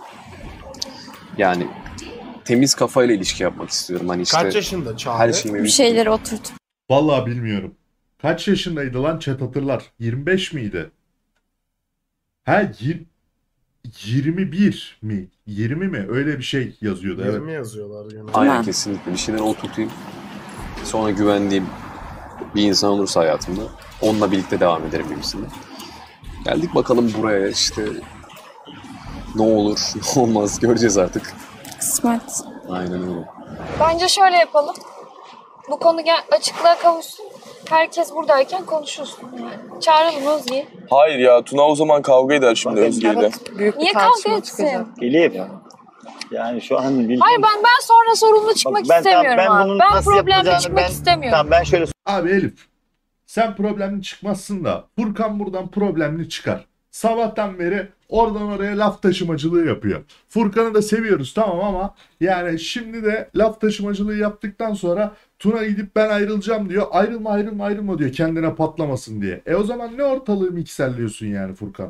S20: Yani temiz kafayla ilişki yapmak istiyorum. Hani işte
S4: Kaç yaşında Çağrı?
S20: her şeyimi
S6: Bir şeyleri oturt.
S1: Vallahi bilmiyorum. Kaç yaşındaydı lan, chat hatırlar. yirmi beş miydi? Ha yir- yirmi bir mi? yirmi mi? Öyle bir şey yazıyordu. Evet.
S4: yirmi yazıyorlar genelde.
S20: Aynen kesinlikle. Bir şeyden oturtayım. Sonra güvendiğim bir insan olursa hayatımda onunla birlikte devam ederim gibisinden. Geldik bakalım buraya işte ne olur ne olmaz göreceğiz artık.
S6: Kısmet.
S20: Aynen öyle.
S11: Bence şöyle yapalım. Bu konu gel açıklığa kavuşsun. Herkes buradayken konuşulsun yani. Çağıralım Özge'yi.
S9: Hayır ya Tuna o zaman kavga eder şimdi Özge'yle.
S3: Büyük
S11: Niye
S3: bir
S11: kavga
S3: tartışma
S11: etsin?
S3: çıkacak.
S19: Elif.
S10: Yani şu an bildiğim...
S11: Hayır ben ben sonra sorumlu çıkmak
S10: Bak, ben,
S11: istemiyorum
S10: ben
S11: abi.
S10: bunun
S11: Ben
S10: nasıl
S11: problemli
S10: yapılacağını
S11: çıkmak
S10: ben-
S11: istemiyorum.
S10: Tamam ben şöyle
S1: Abi Elif, sen problemli çıkmazsın da Furkan buradan problemli çıkar. Sabahtan beri oradan oraya laf taşımacılığı yapıyor. Furkan'ı da seviyoruz tamam ama yani şimdi de laf taşımacılığı yaptıktan sonra Tuna gidip ben ayrılacağım diyor. Ayrılma ayrılma ayrılma diyor kendine patlamasın diye. E o zaman ne ortalığı mikserliyorsun yani Furkan?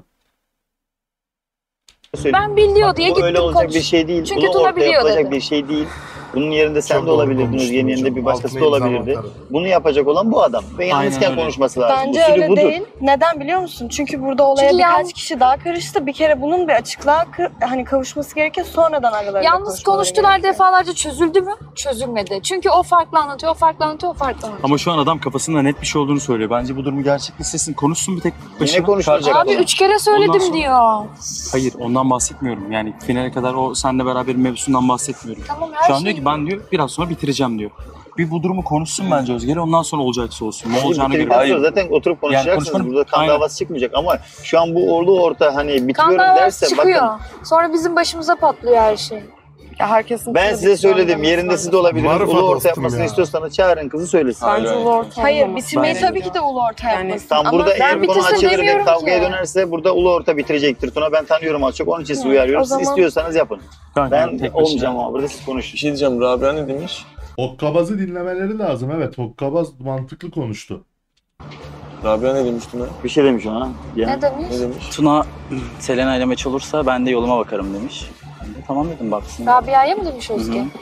S11: Ben biliyor diye
S10: Bu
S11: gittim
S10: öyle olacak
S11: konuş.
S10: bir şey değil.
S11: Çünkü
S10: Bunu
S11: Tuna
S10: ortaya
S11: biliyor
S10: yapılacak
S11: dedi.
S10: bir şey değil. Bunun yerinde sen
S4: Çok
S10: de olabilirdin,
S4: doğru
S10: Özge'nin yerinde
S4: konuştun
S10: bir
S4: hocam.
S10: başkası da
S4: Altına imza
S10: olabilirdi.
S4: atarım.
S10: Bunu yapacak olan bu adam. Ve
S16: Aynen
S10: yalnızken
S16: öyle.
S10: konuşması lazım.
S5: Bence
S10: Usulü
S5: öyle
S10: budur.
S5: değil. Neden biliyor musun? Çünkü burada olaya
S11: Çünkü
S5: birkaç
S11: yalnız-
S5: kişi daha karıştı. Bir kere bunun bir açıklığa kı- hani kavuşması gerekir. Sonradan aralarında
S11: Yalnız
S5: konuşmaları
S11: konuştular
S5: gerekiyor.
S11: defalarca çözüldü mü? Çözülmedi. Çünkü o farklı anlatıyor, o farklı anlatıyor, o farklı anlatıyor.
S21: Ama şu an adam kafasında net bir şey olduğunu söylüyor. Bence bu durumu gerçekleştirsin. Konuşsun bir tek başına.
S10: konuşulacak?
S11: Abi üç kere söyledim
S21: Ondan sonra-
S11: diyor.
S21: Hayır ondan bahsetmiyorum. Yani finale kadar o seninle beraber mevzusundan bahsetmiyorum.
S11: Tamam, her
S21: şu an
S11: şey-
S21: diyor ki ben diyor biraz sonra bitireceğim diyor. Bir bu durumu konuşsun bence Özgür. Ondan sonra olacaksa olsun. Ne olacağını göre.
S10: Bitirdikten sonra zaten oturup konuşacaksınız.
S21: konuşmanın-
S10: Burada kan
S21: Aynen.
S10: davası çıkmayacak ama şu an bu ordu orta hani
S11: Kan
S10: bitiriyorum
S11: davası
S10: derse
S11: çıkıyor.
S10: bakın
S11: Sonra bizim başımıza patlıyor her şey.
S3: Ya herkesin
S10: ben size söyledim yerinde siz de olabilirsiniz.
S4: Marifet
S10: Ulu orta
S4: dostum
S10: yapmasını
S4: ya.
S10: istiyorsanız çağırın kızı söylesin.
S3: Bence ulu orta
S5: Hayır,
S3: olmaması
S5: bitirmeyi
S3: lazım.
S5: tabii ki de ulu orta yapmasın.
S10: Tam
S5: Ama
S10: burada
S5: ben
S10: eğer bu konu
S5: bitirsin
S10: açılır ve
S5: demiyorum
S10: kavgaya
S5: ki.
S10: dönerse burada ulu orta bitirecektir. Tuna ben tanıyorum az çok onun için sizi
S5: Hı,
S10: uyarıyorum.
S5: o
S10: Siz
S5: zaman-
S10: istiyorsanız yapın.
S21: Kanka,
S10: Ben
S21: tek başına.
S10: olmayacağım ama burada siz konuşun.
S9: Bir şey diyeceğim. Rabia ne demiş?
S1: Hokkabaz'ı dinlemeleri lazım evet. Hokkabaz mantıklı konuştu.
S9: Rabia ne demiş Tuna?
S10: Bir şey demiş ona.
S11: Ne demiş?
S9: Ne demiş?
S13: Tuna Selena ile meç olursa ben de yoluma bakarım demiş. Ben de tamam dedim baksın.
S11: Rabia'ya mı demiş Özge?
S13: Hı hı.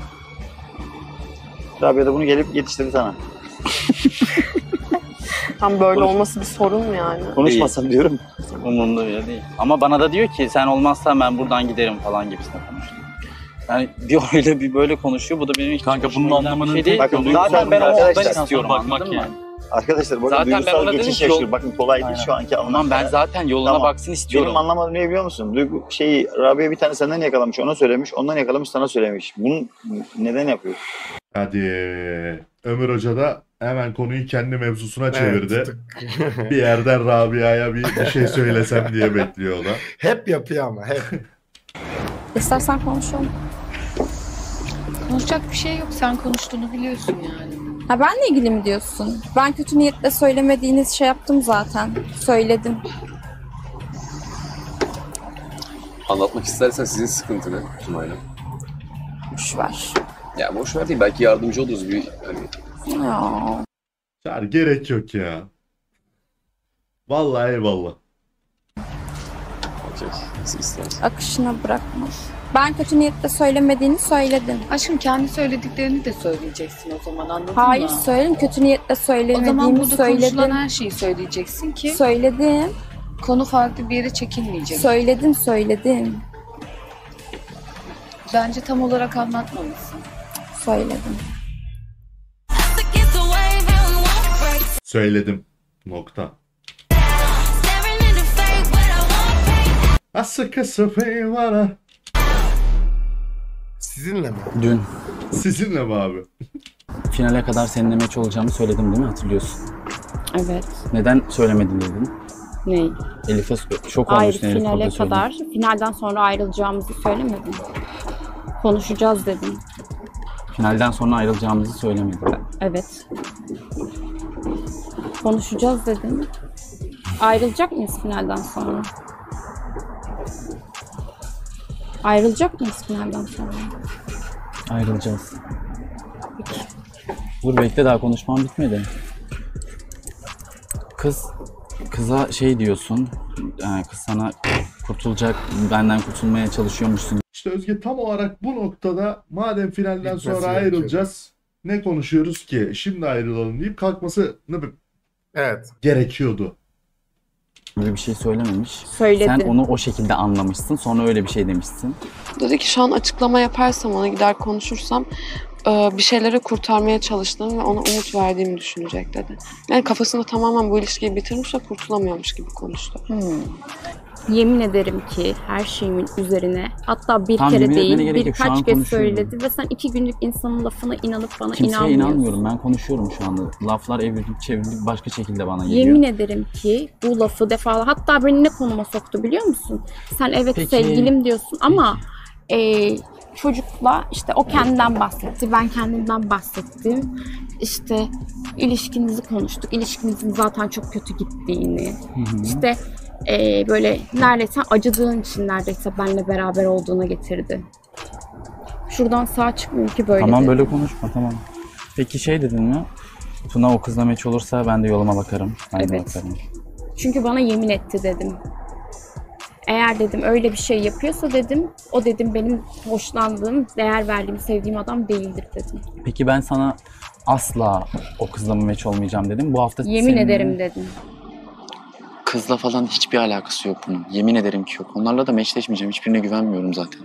S10: Rabia da bunu gelip yetiştirdi sana.
S3: Tam böyle olması bir sorun mu yani?
S10: Konuşmasam diyorum.
S13: Umurumda bile değil. Ama bana da diyor ki sen olmazsan ben buradan giderim falan gibisine konuştu. Yani bir öyle bir böyle konuşuyor. Bu da benim hiç
S21: Kanka
S13: hoşuma
S21: bunun
S13: giden bir
S21: anlamının
S13: şey değil.
S10: Bakın,
S13: Zaten ben o
S10: arkadaşlar,
S13: oradan istiyorum
S21: bakmak
S13: anladın mı?
S21: yani.
S10: Arkadaşlar burada
S13: Zaten ben
S10: duygusal
S13: ona dedim
S10: geçiş
S13: ki yol-
S10: yaşıyor. Bakın kolay değil
S13: Aynen.
S10: şu anki anlamda.
S13: Tamam ben zaten yoluna
S10: Tamam.
S13: baksın istiyorum.
S10: Benim anlamadığım ne biliyor musun? Duygu şeyi Rabia bir tane senden yakalamış, ona söylemiş, ondan yakalamış, sana söylemiş. Bunu neden yapıyor?
S1: Hadi Ömür Hoca da hemen konuyu kendi mevzusuna çevirdi.
S4: Evet.
S1: Bir yerden Rabia'ya bir, bir şey söylesem diye bekliyor o da.
S4: Hep yapıyor ama hep.
S6: İstersen konuşalım.
S8: Konuşacak bir şey yok. Sen konuştuğunu biliyorsun yani.
S6: Ha benle ilgili mi diyorsun? Ben kötü niyetle söylemediğiniz şey yaptım zaten. Söyledim.
S20: Anlatmak istersen sizin sıkıntı ne Tuna'yla?
S6: Boş ver.
S20: Ya boş ver değil belki yardımcı oluruz bir hani.
S6: Ya.
S1: Çağır gerek yok ya. Vallahi eyvallah.
S20: Okey. Nasıl istersen.
S6: Akışına bırakma. Ben kötü niyetle söylemediğini söyledim.
S8: Aşkım kendi söylediklerini de söyleyeceksin o zaman anladın
S6: Hayır
S8: mı?
S6: söyledim. Kötü niyetle
S8: O
S6: söylemediğimi
S8: zaman burada konuşulan
S6: söyledim.
S8: her şeyi söyleyeceksin ki
S6: Söyledim.
S8: konu farklı bir yere çekilmeyecek.
S6: Söyledim söyledim.
S8: Bence tam olarak anlatmamışsın.
S6: Söyledim.
S1: Söyledim. Nokta. Asık sıfır bana.
S4: Sizinle mi?
S13: Dün
S1: Sizinle mi abi?
S13: finale kadar seninle meç olacağımı söyledim değil mi hatırlıyorsun?
S6: Evet.
S13: Neden söylemedin dedim.
S6: Ney?
S13: Elif'e sö- şok
S6: Hayır
S13: olmuştun Elif
S6: finale
S13: orada söyledi.
S6: kadar. Finalden sonra ayrılacağımızı söylemedim. Konuşacağız dedim.
S13: Finalden sonra ayrılacağımızı söylemedin.
S6: Evet. Konuşacağız dedim. Ayrılacak mıyız finalden sonra? Ayrılacak mıyız finalden sonra?
S13: Ayrılacağız. Dur bekle daha konuşmam bitmedi. Kız, kıza şey diyorsun, yani kız sana kurtulacak, benden kurtulmaya çalışıyormuşsun.
S1: İşte Özge tam olarak bu noktada madem finalden
S4: Bitmesi
S1: sonra
S4: gerekiyor.
S1: ayrılacağız ne konuşuyoruz ki şimdi ayrılalım deyip kalkması
S4: Evet.
S1: gerekiyordu.
S13: Öyle bir şey söylememiş.
S3: Söyledi.
S13: Sen onu o şekilde anlamışsın, sonra öyle bir şey demişsin.
S3: Dedi ki şu an açıklama yaparsam ona gider konuşursam e, bir şeyleri kurtarmaya çalıştığım ve ona umut verdiğimi düşünecek dedi. Yani kafasında tamamen bu ilişkiyi bitirmiş ve kurtulamıyormuş gibi konuştu.
S6: Yemin ederim ki her şeyimin üzerine hatta bir
S13: Tamam,
S6: kere
S13: yemin etmene
S6: değil
S13: gerek yok. Şu an
S6: birkaç kez
S13: konuşuyorum.
S6: söyledi ve sen iki günlük insanın lafına inanıp bana
S13: Kimseye
S6: inanmıyorsun.
S13: inanmıyorum, ben konuşuyorum şu anda. Laflar evrilip çevrilip başka şekilde bana geliyor.
S6: Yemin ederim ki bu lafı defalarca hatta beni ne konuma soktu biliyor musun? Sen evet
S13: Peki.
S6: sevgilim diyorsun ama Ee, çocukla işte o kendinden bahsetti, ben kendimden bahsettim. İşte ilişkinizi konuştuk. İlişkimizin zaten çok kötü gittiğini.
S13: Hı hı.
S6: İşte e, böyle neredeyse acıdığın için neredeyse benimle beraber olduğuna getirdi. Şuradan sağ çıkmıyor ki böyle
S13: Tamam
S6: dedi.
S13: böyle konuşma tamam. Peki şey dedin mi? Tuna o kızla meç olursa ben de yoluma bakarım. Ben de
S6: Evet.
S13: bakarım.
S6: Çünkü bana yemin etti dedim. Eğer dedim öyle bir şey yapıyorsa dedim, o dedim benim hoşlandığım, değer verdiğim, sevdiğim adam değildir dedim.
S13: Peki ben sana asla o kızla mı meç olmayacağım dedim. Bu hafta
S6: Yemin
S13: seninle-
S6: ederim dedim.
S13: Kızla falan hiçbir alakası yok bunun. Yemin ederim ki yok. Onlarla da meçleşmeyeceğim. Hiçbirine güvenmiyorum zaten.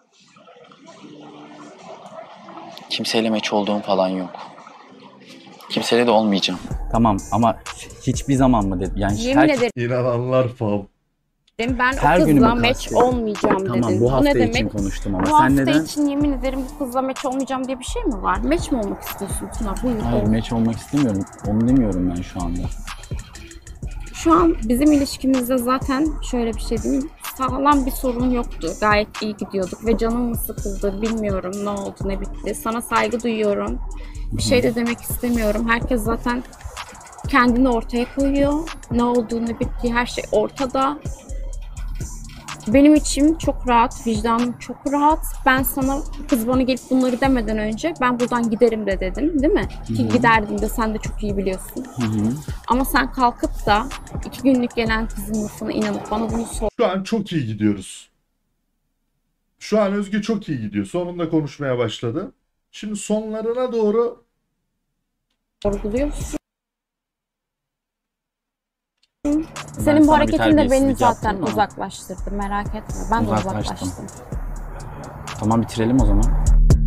S13: Kimseyle meç olduğum falan yok. Kimseyle de olmayacağım. Tamam ama hiçbir zaman mı dedim? Yani
S6: Yemin ederim.
S1: İnananlar fam.
S6: Ben
S13: Her
S6: o
S13: günü
S6: kızla
S13: mü
S6: meç
S13: kastediyorsun?
S6: olmayacağım
S13: Tamam,
S6: dedin.
S13: bu
S6: O
S13: hafta
S6: ne
S13: için
S6: demek?
S13: konuştum ama
S6: Bu
S13: sen
S6: hafta
S13: neden-
S6: için yemin ederim bu kızla meç olmayacağım diye bir şey mi var? Meç mi olmak istiyorsun Tuna? Buyur.
S13: Hayır
S6: ol.
S13: meç olmak istemiyorum. Onu demiyorum ben şu anda.
S6: Şu an bizim ilişkimizde zaten şöyle bir şey diyeyim. Sağlam bir sorun yoktu. Gayet iyi gidiyorduk ve canım mı sıkıldı bilmiyorum ne oldu ne bitti. Sana saygı duyuyorum. Bir şey de demek istemiyorum. Herkes zaten kendini ortaya koyuyor. Ne olduğu ne bittiği her şey ortada. Benim içim çok rahat, vicdanım çok rahat. Ben sana kız bana gelip bunları demeden önce ben buradan giderim de dedim değil mi? Ki
S13: Hı hı.
S6: giderdim de sen de çok iyi biliyorsun.
S13: Hı hı.
S6: Ama sen kalkıp da iki günlük gelen kızın lafına inanıp bana bunu sor.
S1: Şu an çok iyi gidiyoruz. Şu an Özge çok iyi gidiyor. Sonunda konuşmaya başladı. Şimdi sonlarına doğru
S6: Sorguluyorsun.
S13: Ben
S6: Senin bu
S13: sana bir
S6: hareketin de beni
S13: terbiyesizlik
S6: zaten
S13: yaptım mı?
S6: uzaklaştırdı. Merak etme. Ben de
S13: Uzaklaştım.
S6: uzaklaştım.
S13: Tamam bitirelim o zaman.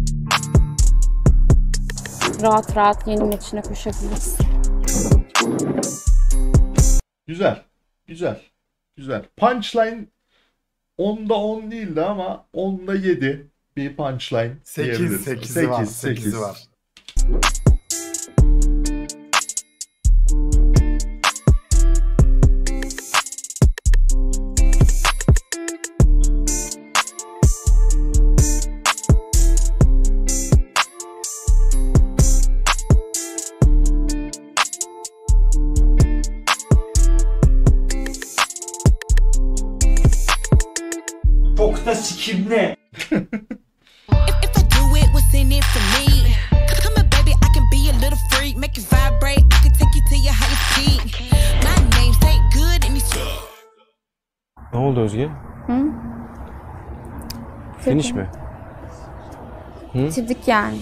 S6: Rahat rahat yeni meçine koşabilirsin.
S1: güzel. Güzel. Güzel. Punchline onda on değildi ama onda yedi bir punchline
S4: sekiz,
S1: diyebiliriz.
S4: sekizi var,
S1: sekiz,
S4: sekizi
S1: sekiz.
S4: var.
S12: Çok da sikimli.
S2: Do it, what's in it for me? Come here, baby, I can be a little freak. Make you vibrate, I can take you to your highest peak. My name's ain't good and it's
S16: Ne oldu Özge?
S6: Hı?
S16: Finish mi? Hı?
S6: Bitirdik yani.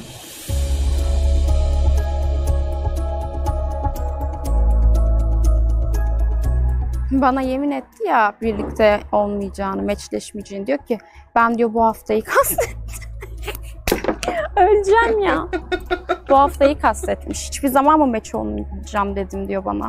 S6: Bana yemin etti ya birlikte olmayacağını, meçleşmeyeceğini. Diyor ki ben diyor bu haftayı kastettim. Öleceğim ya. Bu haftayı kastetmiş. Hiçbir zaman mı meç olmayacağım dedim diyor bana.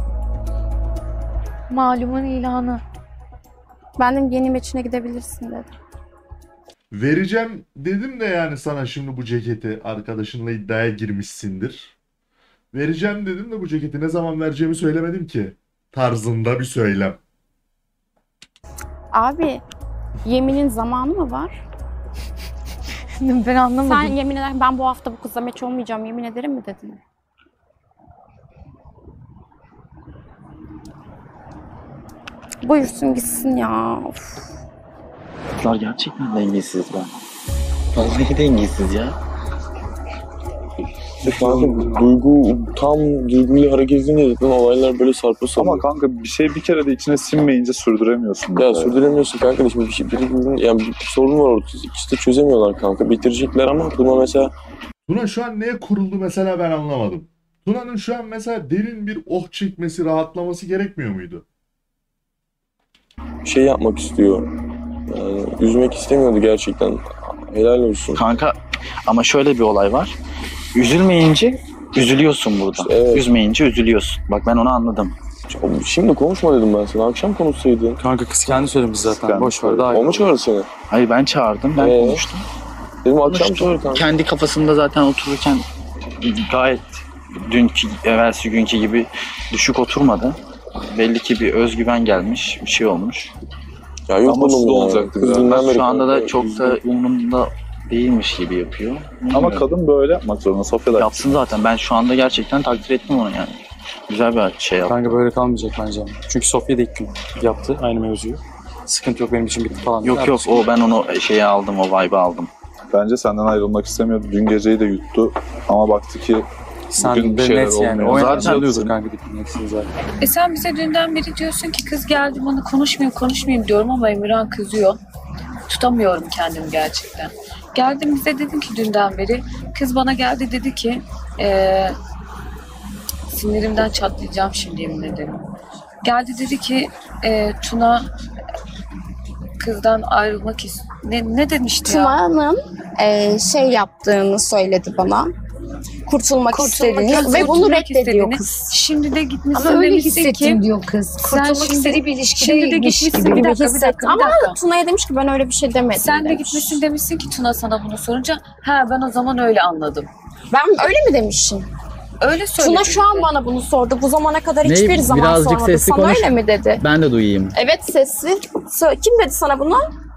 S8: Malumun ilanı.
S6: Ben dedim yeni meçine gidebilirsin dedim.
S1: Vereceğim dedim de yani sana şimdi bu ceketi arkadaşınla iddiaya girmişsindir. Vereceğim dedim de bu ceketi ne zaman vereceğimi söylemedim ki. Tarzında bir söylem.
S6: Abi yeminin zamanı mı var?
S8: Ben anlamadım.
S6: Sen yemin eder ben bu hafta bu kızla meç olmayacağım yemin ederim mi dedin? Buyursun gitsin ya. Of.
S13: Kızlar gerçekten dengesiz ben. Vallahi dengesiz ya.
S9: Kanka duygu tam duygulu hareket edince olaylar böyle sarpa sarıyor.
S22: Ama kanka bir şey bir kere de içine sinmeyince sürdüremiyorsun.
S9: Ya sürdüremiyorsun kanka. Şimdi bir, şey, bir, yani bir sorun var ortada. İkisi de çözemiyorlar kanka. Bitirecekler ama aklıma mesela
S1: Tuna şu an neye kuruldu mesela ben anlamadım. Tuna'nın şu an mesela derin bir oh çekmesi, rahatlaması gerekmiyor muydu?
S9: şey yapmak istiyor. Yani üzmek istemiyordu gerçekten. Helal olsun.
S13: Kanka ama şöyle bir olay var. Üzülmeyince üzülüyorsun burada. Üzmeyince üzülüyorsun. Bak ben onu anladım.
S9: Şimdi konuşma dedim ben sana. Akşam konuşsaydın.
S21: Kanka kız kendi söylemiş zaten. Boş ver daha iyi.
S9: O mu çağırdı seni?
S13: Hayır ben çağırdım. Ben
S9: Ee?
S13: konuştum.
S9: Dedim akşam
S13: Konuştum.
S9: çağır kanka.
S13: Kendi kafasında zaten otururken gayet dünkü, evvelsi günkü gibi düşük oturmadı. Belli ki bir özgüven gelmiş, bir şey olmuş.
S9: Ya yok
S21: Ama
S9: bunun
S21: şu
S9: ya.
S21: olacaktı
S9: Kız
S21: zaten.
S9: dünden beri
S10: Şu anda da
S9: kanka.
S10: çok da umurumda değilmiş gibi yapıyor.
S21: Ama
S10: Bilmiyorum.
S21: kadın böyle yapmak zorunda. Sofya da
S10: Yapsın zaten. Ben şu anda gerçekten takdir ettim onu yani. Güzel bir şey yaptı.
S21: Kanka böyle kalmayacak bence. Çünkü Sofya da ilk gün yaptı aynı mevzuyu. Sıkıntı yok benim için bitti falan.
S10: Yok yok o ben onu şeye aldım, o vibe'ı aldım.
S22: Bence senden ayrılmak istemiyordu. Dün geceyi de yuttu ama baktı ki
S21: Sen
S22: bugün bir
S21: de
S22: şeyler
S21: net yani.
S22: olmuyor.
S21: O
S22: Zaten
S21: zaten alıyordur kanka dikkat zaten.
S14: E sen bize dünden beri diyorsun ki kız geldi bana konuşmayayım konuşmayayım diyorum ama Emirhan kızıyor. Tutamıyorum kendimi gerçekten. Geldim bize dedim ki dünden beri kız bana geldi dedi ki eee sinirimden çatlayacağım şimdi yemin ederim. Geldi dedi ki eee Tuna kızdan ayrılmak ist ne, ne demişti ya?
S6: Tuna'nın e, şey yaptığını söyledi bana. Kurtulmak, istediğini ve bunu reddediyor kız.
S14: Şimdi de gitmişsin
S8: Ama öyle
S14: demişsin
S8: hissettim
S14: ki
S8: diyor kız.
S14: sen
S8: Kurtulmak
S14: şimdi-
S8: istediği bir ilişkide
S14: şimdi de
S8: ilişki
S14: gitmişsin
S8: gibi
S14: bir
S8: bir
S14: dakika, bir
S6: hissettim.
S14: dakika, bir
S6: Ama
S14: dakika.
S6: Tuna'ya demiş ki ben öyle bir şey demedim
S14: Sen de
S6: demiş.
S14: gitmişsin demişsin ki Tuna sana bunu sorunca ha ben o zaman öyle anladım.
S6: Ben öyle mi demişim?
S14: Öyle söyledim.
S6: Tuna şu an bana bunu sordu. Bu zamana kadar
S13: Ne?
S6: hiçbir zaman
S13: Birazcık
S6: sormadı.
S13: sesli
S6: Sana
S13: konuş.
S6: öyle mi dedi?
S13: Ben de duyayım.
S6: Evet sesli. Sö- Kim dedi sana bunu?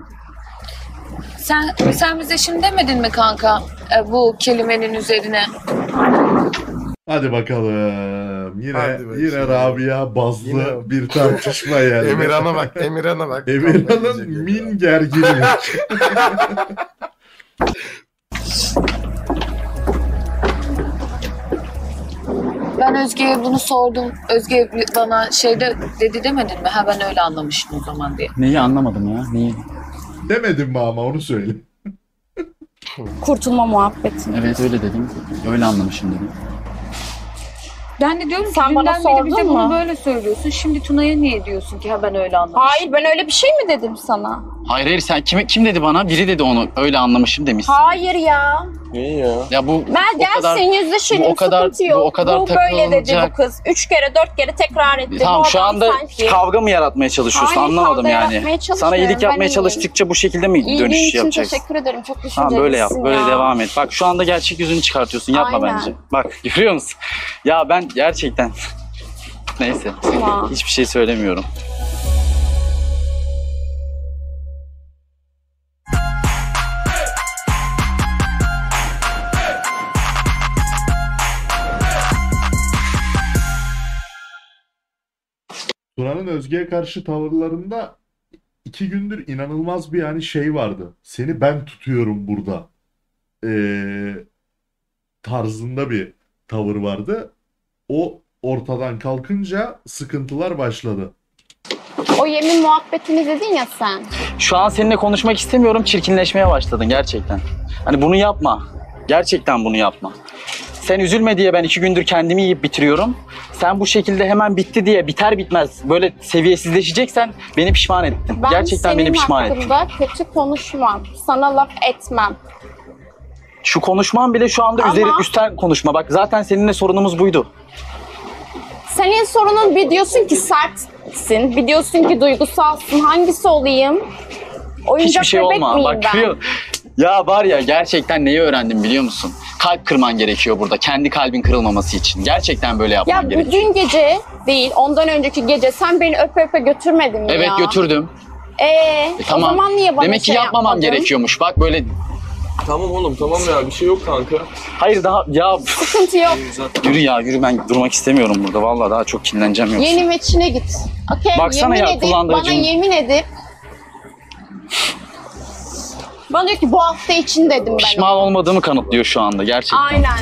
S14: Sen sen bize şimdi demedin mi kanka e, bu kelimenin üzerine?
S1: Hadi bakalım. Yine
S4: Hadi bakayım.
S1: yine Rabia bazlı
S4: Yine-
S1: bir tartışma yani.
S4: Emirhan'a bak, Emirhan'a bak.
S1: Emirhan'ın min gergini.
S14: Ben Özge'ye bunu sordum. Özge bana şeyde dedi demedin mi? Ha ben öyle anlamıştım o zaman diye.
S13: Neyi anlamadım ya? Neyi?
S1: Demedim mi ama onu söyle.
S6: Kurtulma muhabbetini.
S13: Evet öyle dedim. Öyle anlamışım dedim.
S14: Ben de diyorum ki
S6: Sen bana
S14: dünden beri
S6: sordun
S14: bize
S6: mu?
S14: bunu böyle söylüyorsun. Şimdi Tuna'ya niye diyorsun ki ha ben öyle anlamıştım?
S6: Hayır ben öyle bir şey mi dedim sana?
S13: Hayır hayır sen kim, kim dedi bana? Biri dedi onu öyle anlamışım demiş.
S6: Hayır ya.
S9: İyi ya.
S13: Ya bu
S6: Ben
S13: o kadar,
S6: gelsin yüzleşelim
S13: bu o kadar,
S6: sıkıntı yok.
S13: bu o kadar
S6: Bu böyle dedi
S13: takılacak.
S6: bu kız. Üç kere dört kere tekrar etti.
S13: Tamam
S6: Bu
S13: şu
S6: adam
S13: anda
S6: sanki-
S13: kavga mı yaratmaya çalışıyorsun?
S6: Hayır,
S13: Anlamadım
S6: kavga
S13: yani.
S6: yaratmaya
S13: Sana
S6: çalışmıyorum.
S13: iyilik yapmaya
S6: Ben iyiyim.
S13: çalıştıkça bu şekilde mi
S6: İyiliğin
S13: dönüş
S6: için
S13: yapacaksın?
S6: teşekkür ederim. Çok düşüncelisin
S13: Tamam böyle yap, böyle
S6: ya.
S13: devam et. Bak şu anda gerçek yüzünü çıkartıyorsun. Yapma
S6: Aynen.
S13: bence. Bak görüyor musun? Ya ben gerçekten neyse.
S6: Tamam.
S13: Hiçbir şey söylemiyorum.
S1: Tuna'nın Özge'ye karşı tavırlarında iki gündür inanılmaz bir yani şey vardı. Seni ben tutuyorum burada. Ee, tarzında bir tavır vardı. O ortadan kalkınca sıkıntılar başladı.
S6: O yemin muhabbetini dedin ya sen.
S13: Şu an seninle konuşmak istemiyorum. Çirkinleşmeye başladın gerçekten. Hani bunu yapma. Gerçekten bunu yapma. Sen üzülme diye ben iki gündür kendimi yiyip bitiriyorum. Sen bu şekilde hemen bitti diye biter bitmez böyle seviyesizleşeceksen beni pişman ettin.
S6: Ben
S13: Gerçekten beni pişman ettin.
S6: senin hakkında kötü konuşmam. Sana laf etmem.
S13: Şu konuşman bile şu anda
S6: Ama-
S13: üzeri üstten konuşma. Bak zaten seninle sorunumuz buydu.
S6: Senin sorunun bir diyorsun ki sertsin, bir diyorsun ki duygusalsın. Hangisi olayım? Oyuncak
S13: Hiçbir şey
S6: bebek
S13: olma.
S6: miyim
S13: Bak
S6: ben?
S13: görüyor. Ya var ya gerçekten neyi öğrendim biliyor musun? Kalp kırman gerekiyor burada. Kendi kalbin kırılmaması için. Gerçekten böyle yapman
S6: Ya
S13: gerekiyor.
S6: dün gece değil, ondan önceki gece sen beni öpe öpe götürmedin mi
S13: Evet
S6: ya?
S13: götürdüm.
S6: Ee,
S13: E, tamam.
S6: o zaman niye bana
S13: Demek ki
S6: şey
S13: yapmamam
S6: yapmadın?
S13: gerekiyormuş. Bak böyle.
S9: Tamam oğlum tamam ya bir şey yok kanka.
S13: Hayır daha ya.
S6: Sıkıntı yok.
S13: Yürü ya yürü ben durmak istemiyorum burada. Vallahi daha çok kinleneceğim yoksa.
S6: Yeni meçine git. Okey,
S13: Baksana
S6: yemin
S13: ya,
S6: edip,
S13: kullandığı
S6: bana
S13: cümle.
S6: yemin edip bana diyor ki bu hafta için dedim ben.
S13: Pişman olmadığımı kanıtlıyor şu anda gerçekten.
S6: Aynen.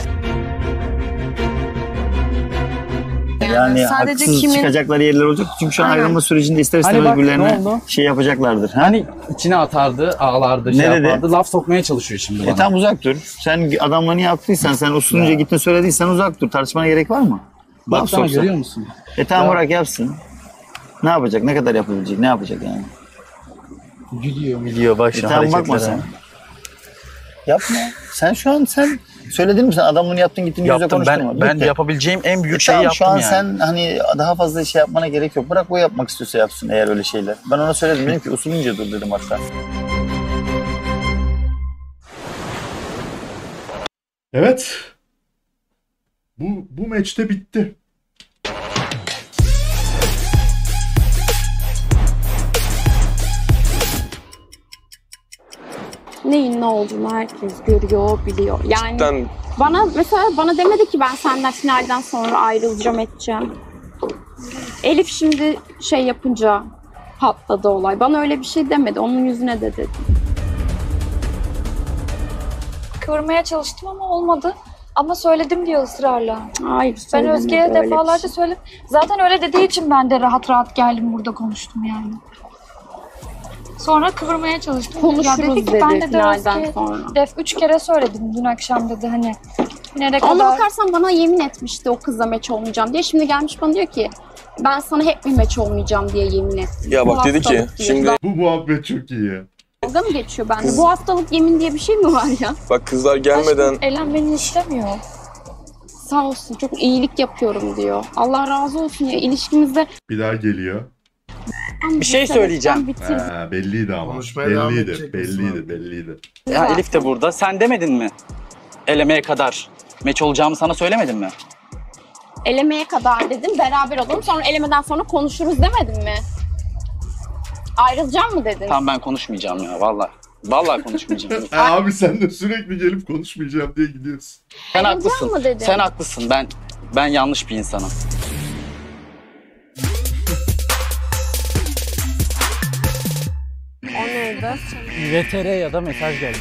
S10: Yani
S6: sadece
S10: haksız
S6: kimin-
S10: çıkacakları yerler olacak. Çünkü şu an
S6: Aynen.
S10: ayrılma sürecinde ister
S13: Hani
S10: istemez
S13: bak, ne
S10: birbirlerine
S13: oldu?
S10: şey yapacaklardır. Ha?
S13: Hani içine atardı, ağlardı, şey
S10: Ne dedi?
S13: yapardı. Laf sokmaya çalışıyor şimdi bana.
S10: E tam uzak dur. Sen adamla niye yaptıysan, sen usulünce
S13: Ya.
S10: gittin söylediysen uzak dur. Tartışmana gerek var mı?
S13: Bak
S10: Laf
S13: sana
S10: soksa.
S13: görüyor musun?
S10: E tamam
S13: Ya.
S10: bırak yapsın. Ne yapacak? Ne kadar yapabilecek? Ne yapacak yani?
S13: Gülüyor, gülüyor bak
S10: E
S13: şu
S10: tamam bakma
S13: hareketlere.
S10: sen. Yapma. Sen şu an sen söyledin mi sen adamını yaptın gittin yüzle
S13: Yaptım.
S10: konuşturma.
S13: Ben, ben
S10: Bitti.
S13: yapabileceğim en büyük
S10: E
S13: şeyi
S10: tamam,
S13: yaptım
S10: şu an
S13: yani.
S10: sen hani daha fazla şey yapmana gerek yok. Bırak o yapmak istiyorsa yapsın eğer öyle şeyler. Ben ona söyledim dedim ki usulünce dur dedim hatta.
S1: Evet. Bu bu maçta bitti.
S6: Neyin ne olduğunu herkes görüyor, biliyor. Yani
S9: Cidden
S6: bana mesela bana demedi ki ben senden finalden sonra ayrılacağım, edeceğim. Elif şimdi şey yapınca patladı olay. Bana öyle bir şey demedi. Onun yüzüne de dedi.
S11: Kıvırmaya çalıştım ama olmadı. Ama söyledim diyor ısrarla.
S6: Hayır,
S11: Ben
S6: söylemedi
S11: Özge'ye
S6: öyle bir
S11: defalarca
S6: şey.
S11: söyledim. Zaten öyle dediği için ben de rahat rahat geldim burada konuştum yani. Sonra kıvırmaya çalıştım.
S6: Konuşuruz
S11: ya dedi ki,
S6: dedi
S11: ben de
S6: finalden
S11: Özge'ye
S6: sonra.
S11: def üç kere söyledim dün akşam dedi hani. Nereye
S6: Ona
S11: kadar...
S6: bakarsan bana yemin etmişti o kızla meç olmayacağım diye. Şimdi gelmiş bana diyor ki ben sana hep bir meç olmayacağım diye yemin ettim.
S9: Ya bak
S6: Bu
S9: dedi ki,
S6: haftalık diye.
S9: şimdi-
S1: Bu muhabbet çok iyi.
S6: Dalga mı geçiyor bende? Bu haftalık yemin diye bir şey mi var ya?
S9: bak kızlar gelmeden
S11: Elen beni istemiyor.
S6: Sağ olsun çok iyilik yapıyorum diyor. Allah razı olsun ya ilişkimizde
S1: Bir daha geliyor.
S7: Bir şey söyleyeceğim.
S1: Ha, belliydi ama.
S7: Konuşmaya devam
S1: Belliydi,
S7: edecek misin
S1: belliydi, belliydi.
S7: Ya Elif de burada. Sen demedin mi? Elemeye kadar meç olacağımı sana söylemedin mi?
S6: elemeye kadar dedim beraber olalım sonra elemeden sonra konuşuruz demedin mi? Ayrılacağım mı dedin?
S7: Tamam ben konuşmayacağım ya vallahi. Vallahi konuşmayacağım.
S1: E abi sen de sürekli gelip konuşmayacağım diye gidiyorsun.
S7: Sen
S6: Ayrılacağım
S7: haklısın.
S6: mı dedin?
S7: Sen haklısın. Ben ben yanlış bir insanım.
S3: O neydi?
S7: V T R ya da mesaj geldi.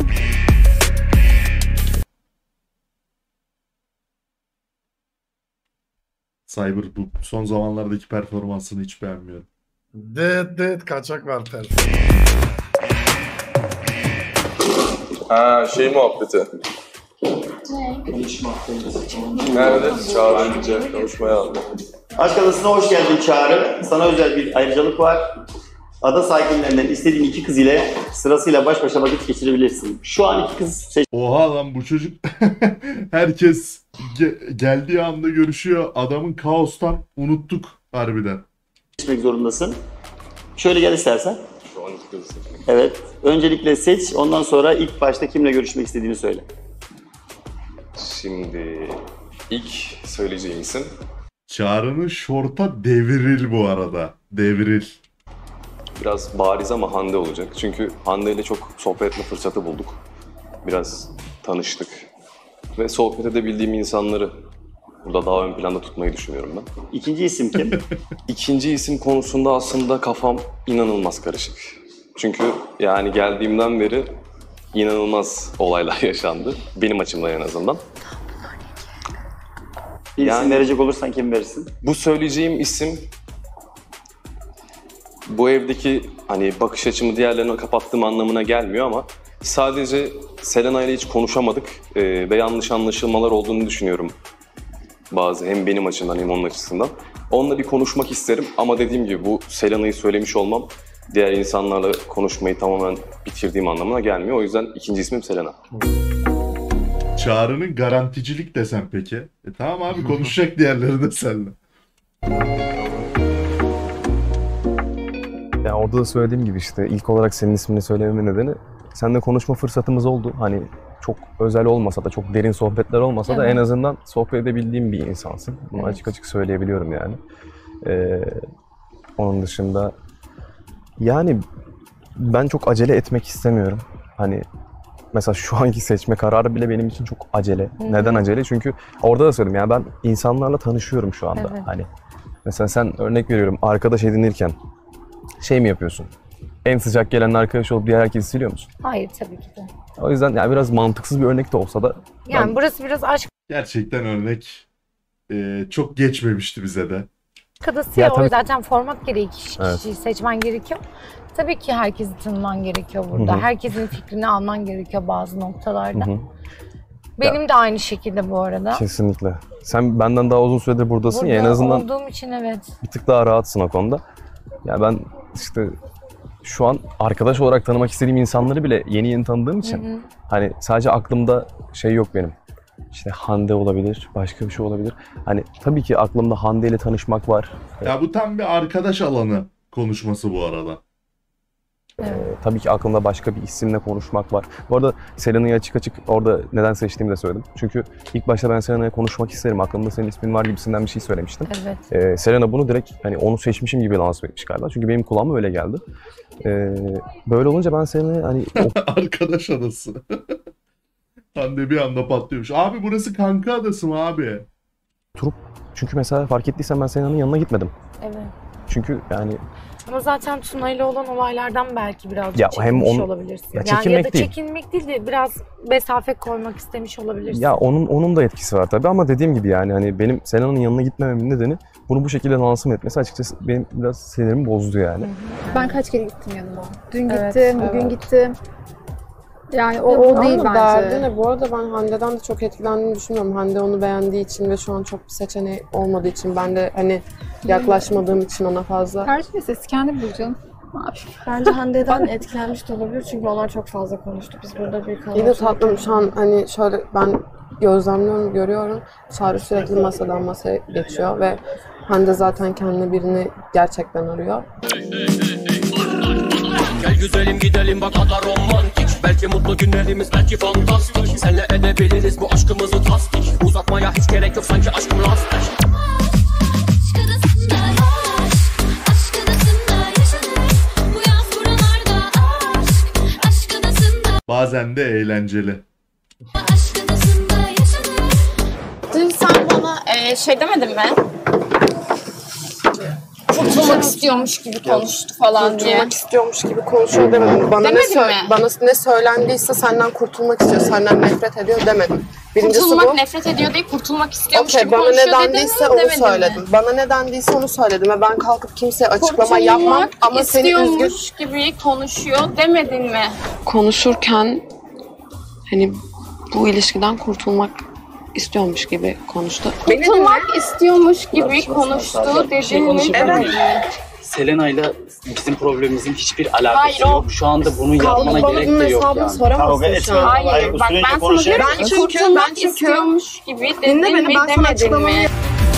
S1: Cyber bu son zamanlardaki performansını hiç beğenmiyorum.
S4: Dıt dıt kaçak var ters.
S9: Ha şey muhabbeti. Nerede? Çağırınca konuşmaya aldım.
S15: Aşk Adası'na hoş geldin Çağrı. Sana özel bir ayrıcalık var. Ada sakinlerinden istediğin iki kız ile sırasıyla baş başa vakit geçirebilirsin. Şu an iki kız seç...
S1: Oha lan bu çocuk herkes ge- geldiği anda görüşüyor. Adamın kaostan unuttuk harbiden.
S15: seçmek zorundasın. Şöyle gel istersen.
S9: Şu an iki kız seçmek.
S15: Evet. Öncelikle seç. Ondan sonra ilk başta kimle görüşmek istediğini söyle.
S20: Şimdi ilk söyleyeceğim isim
S1: Çağrı'nın şorta deviril bu arada. Deviril.
S20: biraz bariz ama Hande olacak. Çünkü Hande ile çok sohbet etme fırsatı bulduk. Biraz tanıştık. Ve sohbet edebildiğim insanları burada daha ön planda tutmayı düşünüyorum ben.
S15: İkinci isim kim?
S20: İkinci isim konusunda aslında kafam inanılmaz karışık. Çünkü yani geldiğimden beri inanılmaz olaylar yaşandı. Benim açımdan en azından.
S15: Bir isim verecek olursan kim verirsin?
S20: Bu söyleyeceğim isim bu evdeki hani bakış açımı diğerlerine kapattığım anlamına gelmiyor ama sadece Selena ile hiç konuşamadık ee, ve yanlış anlaşılmalar olduğunu düşünüyorum. Bazı hem benim açımdan hem onun açısından. Onunla bir konuşmak isterim ama dediğim gibi bu Selena'yı söylemiş olmam diğer insanlarla konuşmayı tamamen bitirdiğim anlamına gelmiyor. O yüzden ikinci ismim Selena.
S1: Çağrı'nın garanticilik desem peki. E tamam abi konuşacak diğerleri de seninle.
S16: Yani orada da söylediğim gibi işte ilk olarak senin ismini söylememin nedeni seninle konuşma fırsatımız oldu. Hani çok özel olmasa da çok derin sohbetler olmasa da
S8: Evet.
S16: en azından sohbet edebildiğim bir insansın. Bunu açık açık söyleyebiliyorum yani. Ee, onun dışında yani ben çok acele etmek istemiyorum. Hani mesela şu anki seçme kararı bile benim için çok acele.
S8: Hı hı.
S16: Neden acele? Çünkü orada da söyledim yani ben insanlarla tanışıyorum şu anda.
S8: Evet.
S16: Hani mesela sen örnek veriyorum arkadaş edinirken şey mi yapıyorsun? En sıcak gelen arkadaş olup diğer herkesi siliyor musun?
S8: Hayır tabii ki de.
S16: O yüzden yani biraz mantıksız bir örnek de olsa da
S8: Yani
S16: ben-
S8: burası biraz aşk
S1: Gerçekten örnek e, çok geçmemişti bize de.
S8: adası
S16: Ya
S8: ya, o
S16: tabii-
S8: zaten format gereği kişi,
S16: Evet.
S8: kişiyi seçmen gerekiyor. Tabii ki herkesi tanıman gerekiyor burada.
S16: Hı hı.
S8: Herkesin fikrini alman gerekiyor bazı noktalarda.
S16: Hı hı.
S8: Benim de aynı şekilde bu arada.
S16: Kesinlikle. Sen benden daha uzun süredir buradasın ya en
S8: Burada
S16: azından
S8: olduğum için evet.
S16: bir tık daha rahatsın o konuda. Ya ben işte şu an arkadaş olarak tanımak istediğim insanları bile yeni yeni tanıdığım için
S8: Hı hı.
S16: hani sadece aklımda şey yok benim. İşte Hande olabilir, başka bir şey olabilir. Hani tabii ki aklımda Hande ile tanışmak var.
S1: Ya bu tam bir arkadaş alanı konuşması bu arada.
S8: Evet.
S9: Ee, tabii ki aklımda başka bir isimle konuşmak var. Bu arada Selena'yı açık açık orada neden seçtiğimi de söyledim. Çünkü ilk başta ben Selena'ya konuşmak isterim. Aklımda senin ismin var gibisinden bir şey söylemiştim.
S8: Evet.
S9: Ee, Selena bunu direkt hani onu seçmişim gibi lanse etmiş galiba. Çünkü benim kulağıma öyle geldi. Ee, böyle olunca ben Selena'ya hani...
S1: Arkadaş adası. Hande bir anda patlıyormuş. Abi burası kanka adası mı abi?
S9: Oturup, çünkü mesela fark ettiysen ben Selena'nın yanına gitmedim.
S8: Evet.
S9: Çünkü yani...
S17: Ama zaten Tuna ile olan olaylardan belki birazcık
S9: Ya
S17: çekinmiş
S9: hem on-
S17: olabilirsin.
S9: Ya
S17: yani ya
S9: çekinmek
S17: da
S9: değil.
S17: çekinmek değil de biraz mesafe koymak istemiş olabilirsin.
S9: Ya onun onun da etkisi var tabii ama dediğim gibi yani hani benim Selena'nın yanına gitmememin nedeni bunu bu şekilde lansım etmesi açıkçası benim biraz sinirimi bozdu yani.
S18: Ben kaç kere gittim yanına. Dün
S3: Evet,
S18: gittim, bugün
S3: evet.
S18: gittim. Yani o, o değil
S3: Ama
S18: bence.
S3: derdi ne? Bu arada ben Hande'den de çok etkilendiğini düşünmüyorum. Hande onu beğendiği için ve şu an çok bir seçeneği olmadığı için ben de hani yaklaşmadığım için ona fazla.
S18: Tercih meselesi, kendi bulacaksın.
S5: Bence Hande'den etkilenmiş de olabilir çünkü onlar çok fazla konuştu. Biz burada bir kanal
S3: İyi de tatlım şu an hani şöyle ben gözlemliyorum, görüyorum. Çağrı sürekli masadan masaya geçiyor ve Hande zaten kendine birini gerçekten arıyor.
S23: Gel güzelim gidelim bak kadar romantik. Belki mutlu günlerimiz belki fantastik. Senle edebiliriz bu aşkımızı tasdik. Uzatmaya hiç gerek yok sanki aşkım lastik.
S1: Bazen de eğlenceli.
S6: Dün sen bana e, şey demedin mi? Kurtulmak istiyormuş gibi konuştu falan diye.
S3: Kurtulmak istiyormuş gibi konuşuyor demedim. Bana ne,
S6: Demedin
S3: sö-
S6: mi?
S3: bana ne söylendiyse senden kurtulmak istiyor, senden nefret ediyor demedim. Birincisi
S6: Kurtulmak
S3: bu.
S6: nefret ediyor değil, kurtulmak istiyormuş
S3: Okey,
S6: gibi
S3: bana
S6: konuşuyor
S3: ne
S6: dedin mi,
S3: dendiyse onu
S6: demedin mi?
S3: söyledim. Bana ne dendiyse onu söyledim ve ben kalkıp kimseye açıklama
S6: Kurtulmak
S3: yapmam ama seni üzgün
S6: istiyormuş gibi konuşuyor demedin mi?
S3: konuşurken hani bu ilişkiden kurtulmak istiyormuş gibi konuştu.
S6: Kurtulmak istiyormuş gibi konuştu dedin mi?
S7: Evet. Selena'yla bizim problemimizin hiçbir alakası
S6: Hayır, o-
S7: yok. Şu anda bunu yapmana gerek de yok yani.
S15: Kavga etme.
S6: Hayır, bak ben sana diyorum
S3: Ben
S6: ki
S3: çünkü-
S6: kurtulmak
S3: ben çünkü-
S6: istiyormuş gibi
S3: Dinle
S6: dedin
S3: beni,
S6: mi
S3: ben sana
S6: demedin
S3: açıklamamı
S6: mi?
S3: yap-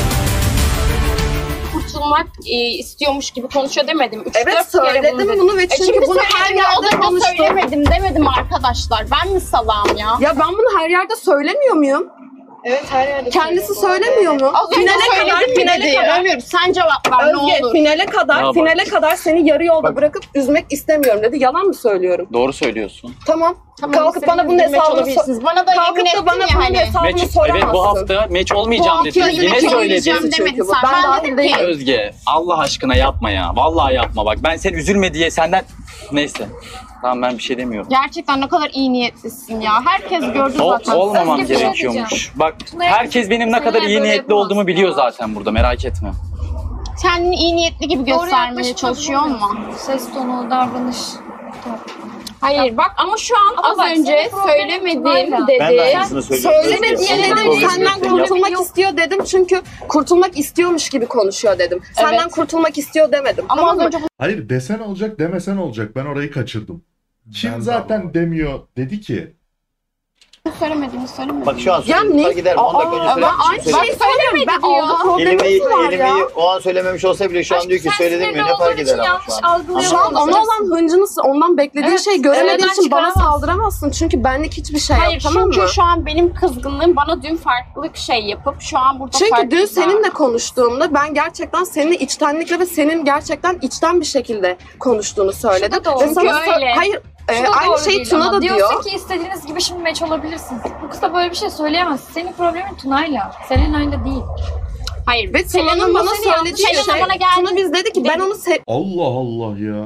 S6: Kurtulmak e, istiyormuş gibi konuşuyor demedim. Üç,
S3: Evet,
S6: dört kere
S3: söyledim
S6: dedim.
S3: bunu ve
S6: E,
S3: çünkü
S6: şimdi
S3: bunu her
S6: söyledim ya,
S3: yerde
S6: o zaman
S3: konuştum.
S6: söylemedim demedim arkadaşlar. Ben mi salağım ya?
S3: Ya ben bunu her yerde söylemiyor muyum?
S5: Evet, her yerde.
S3: Kendisi söylemiyor mu?
S6: Az önce
S3: Finale kadar,
S6: söyledin mi
S3: finale
S6: diye.
S3: kadar.
S6: Ömür, sen cevap ver ne
S3: Özge,
S6: olur.
S3: finale kadar,
S7: Ya bak.
S3: finale kadar seni yarı yolda bırakıp üzmek istemiyorum dedi. Yalan mı söylüyorum?
S7: Doğru söylüyorsun.
S3: Tamam.
S6: Tamam,
S3: Kalkıp bana bunun
S6: istediğiniz
S3: hesabını
S6: meç olabilirsiniz.
S3: sor-
S6: Bana da
S3: Kalkıp
S6: yemin
S3: da
S6: ettin
S3: bana
S6: ya
S3: bunun
S6: hani.
S3: hesabını
S7: Meç,
S3: soramazsın.
S7: evet bu hafta meç olmayacağım
S6: Bu
S7: dedin.
S6: hafta
S7: Yine
S6: meç olmayacağım
S7: söyledin.
S6: demedin
S3: Çünkü bu.
S6: sen.
S3: Ben
S6: Ben
S3: dahil
S6: dedim
S3: değilim.
S6: ki
S7: Özge Allah aşkına yapma ya. Vallahi yapma bak. Ben sen üzülme diye senden... Neyse. Tamam ben bir şey demiyorum.
S6: gerçekten ne kadar iyi niyetlisin ya. Herkes gördü
S7: Ol,
S6: zaten.
S7: olmamam
S6: Özge, bir şey
S7: gerekiyormuş.
S6: diyeceğim.
S7: Bak herkes benim ne kadar iyi
S6: böyle
S7: niyetli
S6: yapamazsın
S7: olduğumu biliyor zaten burada merak etme.
S6: Kendini iyi niyetli gibi
S18: Doğru
S6: göstermeye
S18: yaklaşımda
S6: çalışıyor mu?
S18: bulunmuyorsun. Ses tonu, davranış.
S6: Hayır bak ama şu an
S18: Ama
S6: az
S18: bak,
S6: önce
S18: senin problemin
S6: söylemedim
S18: Tuna'yla.
S6: dedi.
S15: Ben de aynısını söylüyorum.
S3: Söyleme
S15: Özge,
S3: diye
S15: senin
S3: dedim.
S15: problemin
S3: Senden
S15: yok.
S3: kurtulmak istiyor dedim çünkü kurtulmak istiyormuş gibi konuşuyor dedim. Senden
S6: Evet.
S3: kurtulmak istiyor demedim.
S6: Ama
S3: Tamam
S6: az
S3: mı?
S6: önce
S1: Hayır desen olacak demesen olacak. Ben orayı kaçırdım. Kim
S4: Ben de
S1: zaten
S4: anlamadım.
S1: demiyor dedi ki.
S6: bunu söylemediğini söylemedim.
S15: Bak şu an
S3: Ya
S15: söyleyeyim.
S3: ne?
S15: Yukarı gider. on dakika önce
S3: Aa,
S15: söyledim.
S3: ben aynı
S15: Söyle-
S3: şeyi söylüyorum. Ben
S6: diyor.
S3: orada problemimiz
S15: Kelimeyi,
S3: var ya.
S15: kelimeyi o an söylememiş olsa bile şu an diyor ki söyledim mi ne fark eder ama şu an.
S3: Şu an ona olan hıncını ondan beklediğin
S6: Evet,
S3: şeyi göremediğin
S6: evet,
S3: için bana
S6: çıkaramazsın.
S3: saldıramazsın. Çünkü benlik hiçbir şey
S6: Hayır
S3: yok, tamam mı?
S6: çünkü şu an benim kızgınlığım bana dün farklı bir şey yapıp şu an burada
S3: Çünkü
S6: farklı
S3: dün
S6: bir-
S3: seninle konuştuğumda ben gerçekten seninle içtenlikle ve senin gerçekten içten bir şekilde konuştuğunu söyledim.
S6: Şu da doğru.
S3: Ve sana
S6: Çünkü
S3: sö-
S6: öyle.
S3: Hayır,
S11: Şu
S3: e,
S11: da
S3: aynı
S11: doğru
S3: şeyi
S11: değil
S3: Tuna
S11: ama.
S3: da diyor.
S11: Diyorsun ki istediğiniz gibi şimdi meç olabilirsiniz. Bu kız da böyle bir şey söyleyemez. Senin problemin Tuna'yla. Selena'yla değil.
S6: Hayır.
S3: Ve Tuna'nın bana söylediği şey,
S6: Selena bana geldi.
S3: Tuna biz dedi ki ben onu sev...
S1: Allah Allah ya.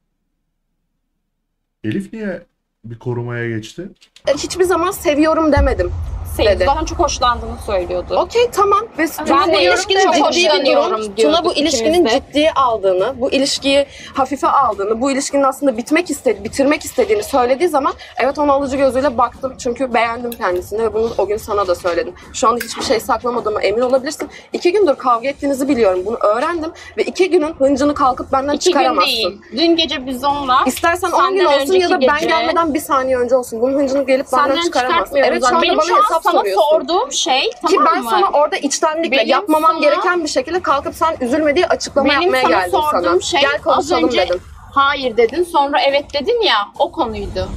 S1: Elif niye bir korumaya geçti?
S3: hiçbir zaman seviyorum demedim.
S6: Sevdi.
S3: dedi.
S6: Zaten çok hoşlandığını söylüyordu.
S3: Okey tamam. Ve
S6: Ben
S3: bu
S6: de
S3: ilişkinin
S6: çok
S3: ciddi bir
S6: hoşlanıyorum
S3: durum.
S6: diyorduk
S3: Tuna bu ilişkinin
S6: ikimiz de.
S3: ciddiye aldığını, bu ilişkiyi hafife aldığını, bu ilişkinin aslında bitmek istedi, bitirmek istediğini söylediği zaman evet ona alıcı gözüyle baktım. Çünkü beğendim kendisini ve bunu o gün sana da söyledim. Şu anda hiçbir şey saklamadığıma emin olabilirsin. İki gündür kavga ettiğinizi biliyorum. Bunu öğrendim ve iki günün hıncını kalkıp benden
S6: İki gün
S3: çıkaramazsın.
S6: değil. Dün gece biz onunla
S3: İstersen on gün
S6: senden
S3: olsun ya da
S6: önceki
S3: ben
S6: gece-
S3: gelmeden bir saniye önce olsun. Bunun hıncını gelip benden
S6: senden
S3: çıkaramazsın.
S6: çıkartmıyoruz.
S3: Evet şu anda
S6: Benim
S3: bana
S6: şu an
S3: hesap
S6: sana
S3: soruyorsun.
S6: sorduğum şey
S3: Ki
S6: tamam
S3: ben
S6: mı?
S3: sana orada içtenlikle
S6: Benim
S3: yapmamam
S6: sana-
S3: gereken bir şekilde kalkıp sen üzülme diye açıklama
S6: Benim
S3: yapmaya
S6: sana
S3: geldim
S6: sorduğum
S3: sana.
S6: şey
S3: Gel
S6: az
S3: konuşalım
S6: önce
S3: dedim.
S6: hayır dedin, sonra evet dedin ya, o konuydu.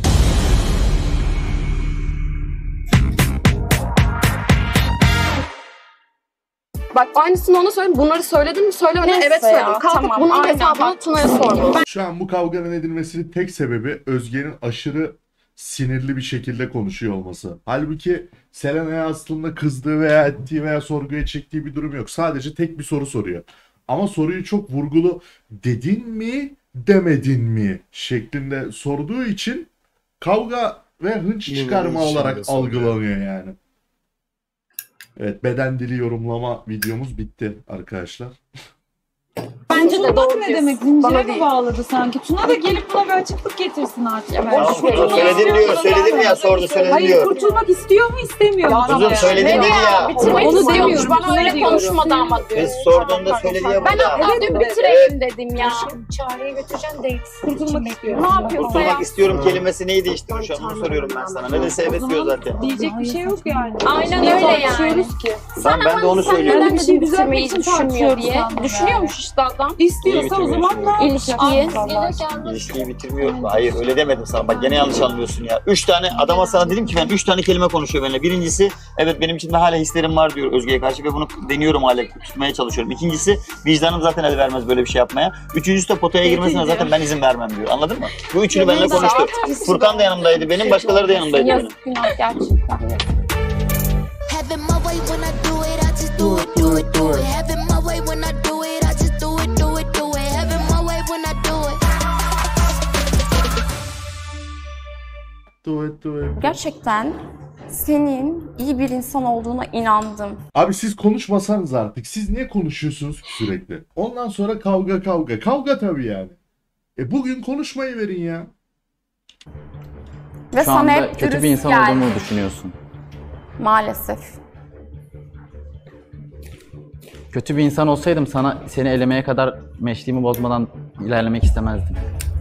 S3: Bak aynısını ona söyledim. Bunları söyledin mi? Söylemedin.
S6: Neyse
S3: Evet
S6: ya,
S3: söyledim. Kalkıp
S6: tamam,
S3: bunun
S6: aynen.
S3: hesabını Tuna'ya sordum.
S1: Şu an bu kavganın edilmesinin tek sebebi Özge'nin aşırı sinirli bir şekilde konuşuyor olması. Halbuki Selena'ya aslında kızdığı veya ettiği veya sorguya çektiği bir durum yok. Sadece tek bir soru soruyor. Ama soruyu çok vurgulu dedin mi demedin mi şeklinde sorduğu için kavga ve hınç
S4: Yine
S1: çıkarma
S4: içinde
S1: olarak
S4: soruyor.
S1: algılanıyor yani. Evet, beden dili yorumlama videomuz bitti arkadaşlar.
S3: Bence de doğru
S2: ne demek? Zincire mi bağladı sanki? Tuna da gelip buna bir açıklık getirsin artık.
S15: Ya boş ver. Söyledim diyor, söyledim ya, sordu, söyledim
S2: Hayır,
S15: diyor.
S2: kurtulmak istiyor mu istemiyor mu?
S15: Kızım söyledim dedi ya.
S6: Bitirmek
S2: Onu
S6: istiyormuş.
S2: demiyorum,
S6: Bana öyle
S2: diyorum.
S6: konuşmadı ama diyor.
S15: Kız sorduğunda söyledi ya
S6: Ben
S15: burada.
S6: hatta dün bitireyim dedim ya.
S18: Çağrı'ya götüreceğim dates.
S2: Kurtulmak istiyor.
S6: Ne yapıyorsa
S15: Kurtulmak
S6: ya.
S15: istiyorum kelimesi neydi işte? Şu an bunu soruyorum ben sana. Ne dese evet diyor zaten.
S2: Diyecek bir şey yok yani.
S6: Aynen
S2: Niye
S6: öyle yani.
S2: tartışıyoruz ki?
S15: Tamam, ben de onu
S6: Sen neden
S15: söylüyorum.
S6: bir şey
S2: Güzel
S6: bitirmeyi
S2: bir şey
S6: düşünmüyor
S2: tartışıyoruz
S6: diye.
S2: sandım
S6: Düşünüyormuş işte adam.
S2: İstiyorsa o zaman ne yapacak?
S6: İlişkiyi.
S15: İlişkiyi bitirmiyor. Hayır öyle demedim sana. Bak gene yanlış anlıyorsun ya. Üç tane adama sana dedim ki ben üç tane kelime konuşuyor benimle. Birincisi evet benim içimde hala hislerim var diyor Özge'ye karşı ve bunu deniyorum hala tutmaya çalışıyorum. İkincisi vicdanım zaten el vermez böyle bir şey yapmaya. Üçüncüsü de potaya girmesine zaten ben izin vermem diyor. Anladın mı? Bu üçünü benimle konuştu. Furkan da yanımdaydı benim, başkaları da yanımdaydı benim.
S6: Yazık, günah gerçekten.
S12: Having my way when I do it, I just do it, do it, do it. Having my way when I do it, I just do it, do it, do it. Having my way when I do it.
S1: Do it, do it.
S6: Gerçekten senin iyi bir insan olduğuna inandım.
S1: Abi siz konuşmasanız artık. Siz niye konuşuyorsunuz ki sürekli? Ondan sonra kavga kavga. Kavga tabii yani. E bugün konuşmayı verin ya.
S6: Ve
S13: Şu
S6: sana
S13: anda
S6: hep
S13: kötü
S6: dürüst
S13: bir insan
S6: geldim.
S13: olduğumu düşünüyorsun.
S6: Maalesef.
S13: Kötü bir insan olsaydım sana seni elemeye kadar meşliğimi bozmadan ilerlemek istemezdim.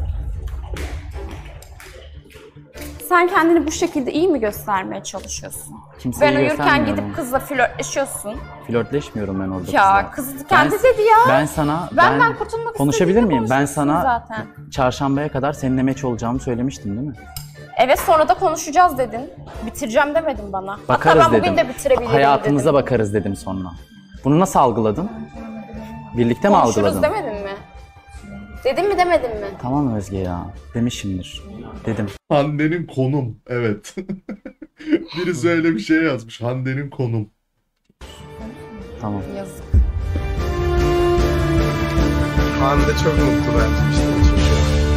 S6: Sen kendini bu şekilde iyi mi göstermeye çalışıyorsun?
S13: Kimseyi
S6: Ben uyurken
S13: göstermiyorum.
S6: gidip kızla flörtleşiyorsun.
S13: Flörtleşmiyorum ben orada
S6: Ya
S13: kızla.
S6: kız kendi
S13: Ben-
S6: dedi ya.
S13: Ben sana
S6: Ben-
S13: ben,
S6: ben kurtulmak
S13: konuşabilir
S6: istediğimde
S13: miyim? Ben
S6: konuşursun
S13: sana
S6: zaten.
S13: çarşambaya kadar seninle meç olacağımı söylemiştim değil mi?
S6: Evet sonra da konuşacağız dedin. Bitireceğim demedin bana.
S13: Bakarız
S6: Hatta ben
S13: dedim.
S6: bugün de bitirebilirim
S13: Hayatınıza
S6: dedim.
S13: bakarız dedim sonra. Bunu nasıl algıladın? Birlikte mi
S6: Konuşuruz
S13: algıladın?
S6: demedin mi? Dedim mi demedin mi?
S13: Tamam Özge ya. Demişimdir. Dedim.
S1: Hande'nin konum. Evet. Birisi öyle bir şey yazmış. Hande'nin konum.
S13: Tamam.
S6: Yazık.
S4: Hande çok mutlu bence işte bu çocuğu.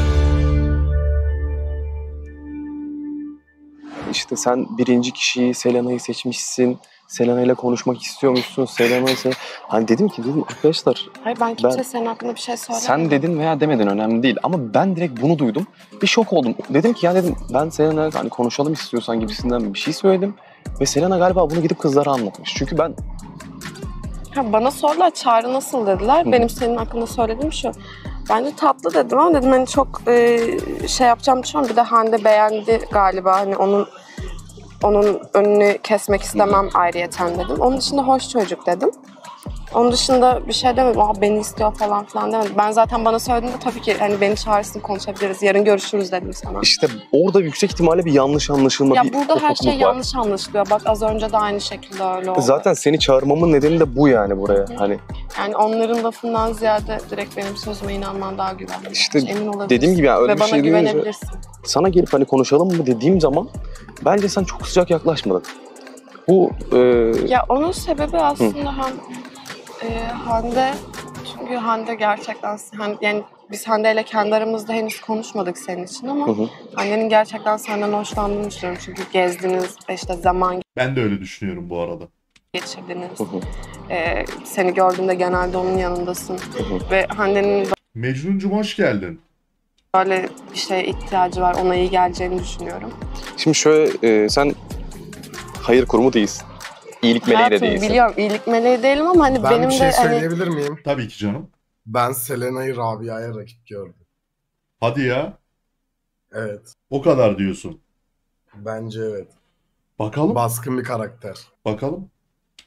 S9: İşte sen birinci kişiyi Selena'yı seçmişsin. Selena ile konuşmak istiyormuşsun. Selena ise hani dedim ki dedim arkadaşlar
S3: Hayır ben kimse
S9: Ben-
S3: senin hakkında bir şey söylemedim.
S9: sen dedin veya demedin önemli değil ama ben direkt bunu duydum. Bir şok oldum. Dedim ki ya dedim ben Selena hani konuşalım istiyorsan gibisinden bir şey söyledim. Ve Selena galiba bunu gidip kızlara anlatmış. Çünkü ben
S3: Ha, bana sordular Çağrı nasıl dediler.
S9: Hı.
S3: Benim senin hakkında söylediğim şu. Bence tatlı dedim ama dedim hani çok e, şey yapacağım düşünüyorum. Bir de Hande beğendi galiba hani onun onun önünü kesmek istemem ayrıyeten dedim. Onun dışında hoş çocuk dedim. Onun dışında bir şey demedim. Aa, beni istiyor falan filan demedim. Ben zaten bana söylediğinde tabii ki hani beni çağırsın konuşabiliriz. Yarın görüşürüz dedim sana.
S9: işte orada yüksek ihtimalle bir yanlış anlaşılma,
S3: Ya
S9: bir
S3: burada her şey
S9: kopukluk var.
S3: yanlış anlaşılıyor. Bak az önce de aynı şekilde öyle oldu.
S9: Zaten seni çağırmamın nedeni de bu yani buraya. Hani
S3: Yani onların lafından ziyade direkt benim sözüme inanman daha güvenli.
S9: İşte
S3: Emin olabilirsin.
S9: dediğim gibi yani öyle
S3: Ve
S9: bir
S3: bana
S9: şey duyunca
S3: güvenebilirsin.
S9: sana gelip hani konuşalım mı dediğim zaman bence sen çok sıcak yaklaşmadın. Bu e,
S3: Ya onun sebebi aslında hem e, Hande, çünkü Hande gerçekten hani, yani biz Hande ile kendi aramızda henüz konuşmadık senin için ama
S1: Hı hı.
S3: Hande'nin gerçekten senden hoşlandığını düşünüyorum çünkü gezdiniz, işte zaman
S1: Ben de öyle düşünüyorum bu arada.
S3: geçirdiniz. E, seni gördüğümde genelde onun yanındasın
S1: hı.
S3: ve Hande'nin
S1: Mecnuncum hoş geldin.
S3: böyle bir şeye ihtiyacı var, ona iyi geleceğini düşünüyorum.
S9: şimdi şöyle e, sen hayır kurumu değilsin. İyilik meleği de
S3: Hayatım,
S9: değilsin.
S3: biliyorum iyilik meleği değilim ama hani
S4: Ben
S3: benim
S4: bir şey
S3: de hani
S4: söyleyebilir miyim?
S1: Tabii ki canım.
S4: Ben Selena'yı Rabia'ya rakip gördüm.
S1: Hadi ya.
S4: Evet.
S1: O kadar diyorsun.
S4: Bence evet.
S1: Bakalım.
S4: Baskın bir karakter.
S1: Bakalım.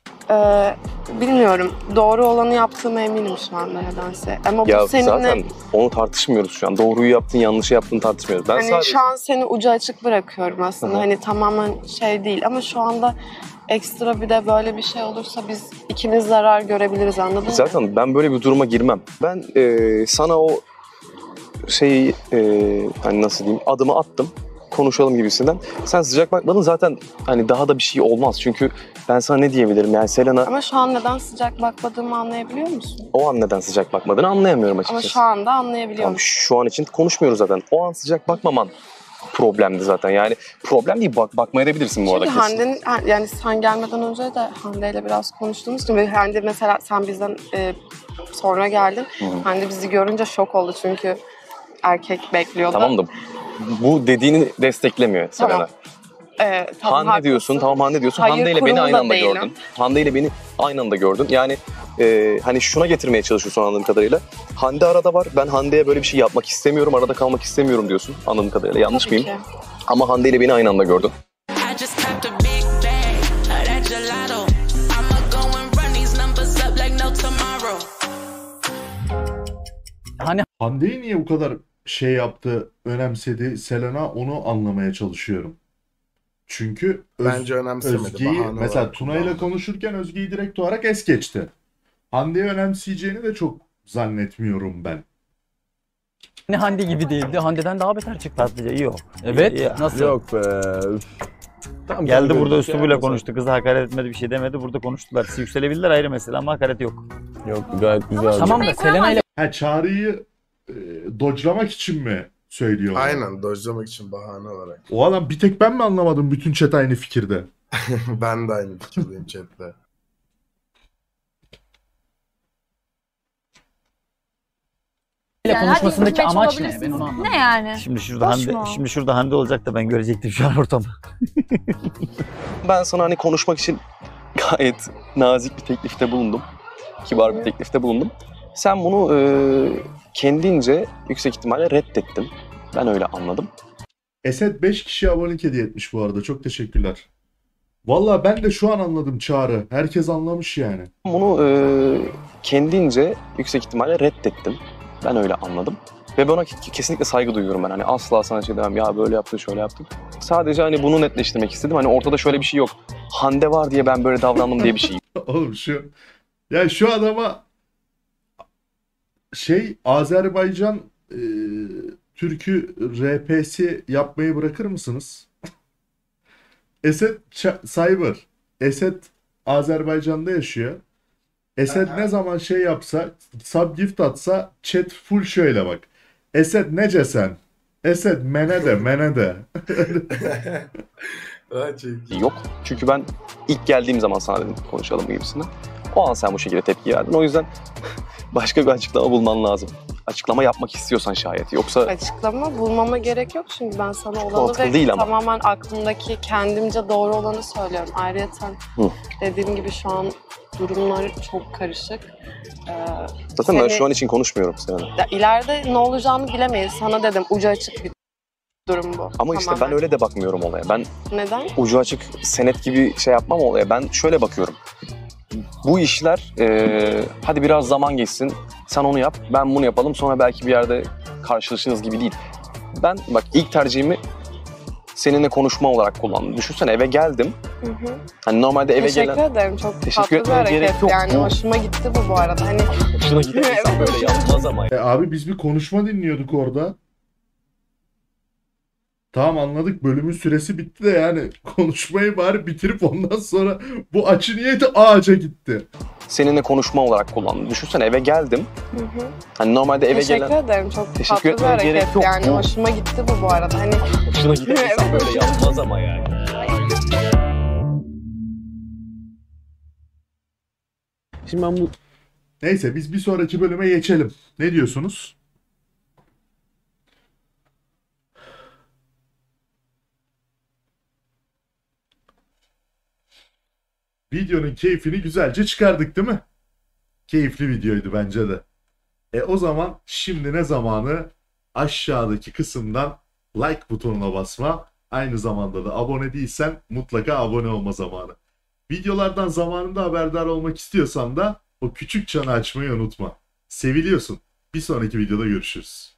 S3: Ee, bilmiyorum. Doğru olanı yaptığıma eminim şu anda nedense. Ama
S9: Ya
S3: bu seninle...
S9: zaten onu tartışmıyoruz şu an. Doğruyu yaptın, yanlışı yaptın tartışmıyoruz. Ben
S3: hani
S9: sadece...
S3: şu an seni ucu açık bırakıyorum aslında.
S9: Hı hı.
S3: Hani tamamen şey değil ama şu anda ekstra bir de böyle bir şey olursa biz ikimiz zarar görebiliriz, anladın mı?
S9: Zaten ben böyle bir duruma girmem. Ben e, sana o şeyi e, hani nasıl diyeyim adımı attım. Konuşalım gibisinden. Sen sıcak bakmadın zaten hani daha da bir şey olmaz. Çünkü ben sana ne diyebilirim yani Selena
S3: Ama şu an neden sıcak bakmadığımı anlayabiliyor musun?
S9: o an neden sıcak bakmadığını anlayamıyorum açıkçası.
S3: Ama şu anda anlayabiliyorum.
S9: Tamam, şu an için konuşmuyoruz zaten. O an sıcak bakmaman problemdi zaten. Yani problem değil bak bakmayabilirsin bu arada
S3: Çünkü
S9: kesin.
S3: Hande'nin, yani sen gelmeden önce de Hande ile biraz konuştuğumuz için ve Hande mesela sen bizden e, sonra geldin.
S9: Hı hı.
S3: Hande bizi görünce şok oldu çünkü erkek bekliyordu.
S9: Tamam da bu dediğini desteklemiyor Selena.
S3: Tamam. Ee, tamam,
S9: Hande
S3: haklısın.
S9: diyorsun, tamam Hande diyorsun.
S3: Hayır,
S9: Hande ile beni
S3: kurulu
S9: aynı
S3: da
S9: anda
S3: değilim.
S9: gördün. Hande ile beni aynı anda gördün. Yani e, hani şuna getirmeye çalışıyorsun anladığım kadarıyla. Hande arada var. Ben Hande'ye böyle bir şey yapmak istemiyorum, arada kalmak istemiyorum diyorsun anladığım kadarıyla. Yanlış
S3: Tabii
S9: mıyım?
S3: ki.
S9: Ama Hande ile beni aynı anda gördün.
S12: I just tapped a big bag of that gelato. I'ma go and run these numbers up like no tomorrow.
S10: Hani
S1: Hande'yi niye bu kadar şey yaptı, önemsedi Selena, onu anlamaya çalışıyorum. Çünkü Öz-
S4: Bence önemsemedi,
S1: Özge'yi
S4: bahane
S1: mesela
S4: olarak
S1: Tuna ile
S4: kullandı.
S1: konuşurken Özge'yi direkt olarak es geçti. Hande'yi önemseyeceğini de çok zannetmiyorum ben.
S10: Hani Hande gibi değildi. Hande'den daha beter çıktı tatlıca. İyi o.
S16: Evet,
S10: İyi, iyi.
S16: nasıl? Yok be. üf. Tamam,
S10: Geldi
S16: tamam,
S10: burada
S16: böyle bir şey
S10: üslubuyla
S16: yapmasa.
S10: konuştu. Kızı hakaret etmedi, bir şey demedi. Burada konuştular. Siz yükselebilirler ayrı mesele ama hakaret yok.
S16: Yok, gayet güzel.
S10: Tamam da Selena ile
S1: Ha, Çağrı'yı e, dodge'lamak için mi söylüyor?
S4: Aynen, dojlamak için bahane olarak.
S1: O adam bir tek ben mi anlamadım, bütün chat aynı fikirde.
S4: Ben de aynı fikirdeyim chatte.
S17: Yani
S10: konuşmasındaki
S17: hadi
S10: amaç
S17: gitmeye
S10: ne? Ben onu
S17: çalışabilirsiniz.
S10: anlamadım.
S17: Ne yani?
S10: Şimdi şurada
S17: Boş
S10: Hande,
S17: mu?
S10: şimdi şurada Hande olacak da ben görecektim şu an ortamı.
S9: Ben sana hani konuşmak için gayet nazik bir teklifte bulundum. Kibar bir teklifte bulundum. Sen bunu e, kendince yüksek ihtimalle reddettin. Ben öyle anladım.
S1: Esed beş kişiye abonelik hediye etmiş bu arada. Çok teşekkürler. Vallahi ben de şu an anladım Çağrı. Herkes anlamış yani.
S9: Bunu e, kendince yüksek ihtimalle reddettin. Ben öyle anladım. Ve buna ke- kesinlikle saygı duyuyorum ben. Hani asla sana şey demem ya böyle yaptın şöyle yaptın. Sadece hani bunu netleştirmek istedim. Hani ortada şöyle bir şey yok. Hande var diye ben böyle davrandım diye bir şey
S1: Oğlum şu... Ya şu adama şey Azerbaycan e, türkü R P'si yapmayı bırakır mısınız? Esed Ç- Cyber. Esed Azerbaycan'da yaşıyor. Esed ne zaman şey yapsa, subgift atsa chat full şöyle bak. Esed nece sen? Esed mene de mene de.
S9: yok. Çünkü ben ilk geldiğim zaman sana dedim konuşalım gibisinden. O an sen bu şekilde tepki verdin. O yüzden başka bir açıklama bulman lazım. Açıklama yapmak istiyorsan şayet. Yoksa
S3: Açıklama bulmama gerek yok çünkü ben sana olanı
S9: Mantıklı
S3: ve
S9: değil ama.
S3: tamamen aklımdaki kendimce doğru olanı söylüyorum. Ayrıca
S9: Hı.
S3: dediğim gibi şu an durumlar çok karışık. Ee,
S9: zaten ben
S3: seni-
S9: şu an için konuşmuyorum Selena.
S3: Ya ileride ne olacağını bilemeyiz. Sana dedim ucu açık bir durum bu.
S9: Ama işte
S3: Tamamen.
S9: ben öyle de bakmıyorum olaya. Ben
S3: Neden?
S9: ucu açık senet gibi şey yapmam olaya. Ben şöyle bakıyorum. Bu işler eee, hadi biraz zaman geçsin. Sen onu yap, ben bunu yapalım. Sonra belki bir yerde karşılaşırız gibi değil. Ben bak ilk tercihimi seninle konuşma olarak kullandım. Düşünsene eve geldim.
S3: Hı hı.
S9: Hani normalde eve
S3: Teşekkür
S9: gelen...
S3: ederim. Çok
S9: Teşekkür
S3: tatlı bir
S9: etmeye
S3: hareket.
S9: gerek yok.
S3: Yani
S9: Bu-
S3: hoşuma gitti bu bu arada. Hani
S9: Hoşuna giden insan böyle yapmaz ama.
S1: E abi biz bir konuşma dinliyorduk orada. Tamam anladık, bölümün süresi bitti de yani konuşmayı bari bitirip ondan sonra bu açı niyeti ağaca gitti.
S9: Seninle konuşma olarak kullandım. Düşünsene eve geldim.
S3: Hı hı.
S9: Hani normalde eve
S3: Teşekkür
S9: gelen...
S3: ederim. Çok
S9: Teşekkür
S3: tatlı bir
S9: etmeye
S3: hareket.
S9: gerek yok.
S3: Yani
S9: Bu-
S3: hoşuma gitti bu bu arada. Hani
S9: Hoşuna giden insan böyle yapmaz ama yani.
S1: Şimdi ben bu... Neyse biz bir sonraki bölüme geçelim. Ne diyorsunuz? Videonun keyfini güzelce çıkardık değil mi? Keyifli videoydu bence de. E o zaman şimdi ne zamanı? Aşağıdaki kısımdan like butonuna basma. Aynı zamanda da abone değilsen mutlaka abone olma zamanı. Videolardan zamanında haberdar olmak istiyorsan da o küçük çanı açmayı unutma. Seviliyorsun. Bir sonraki videoda görüşürüz.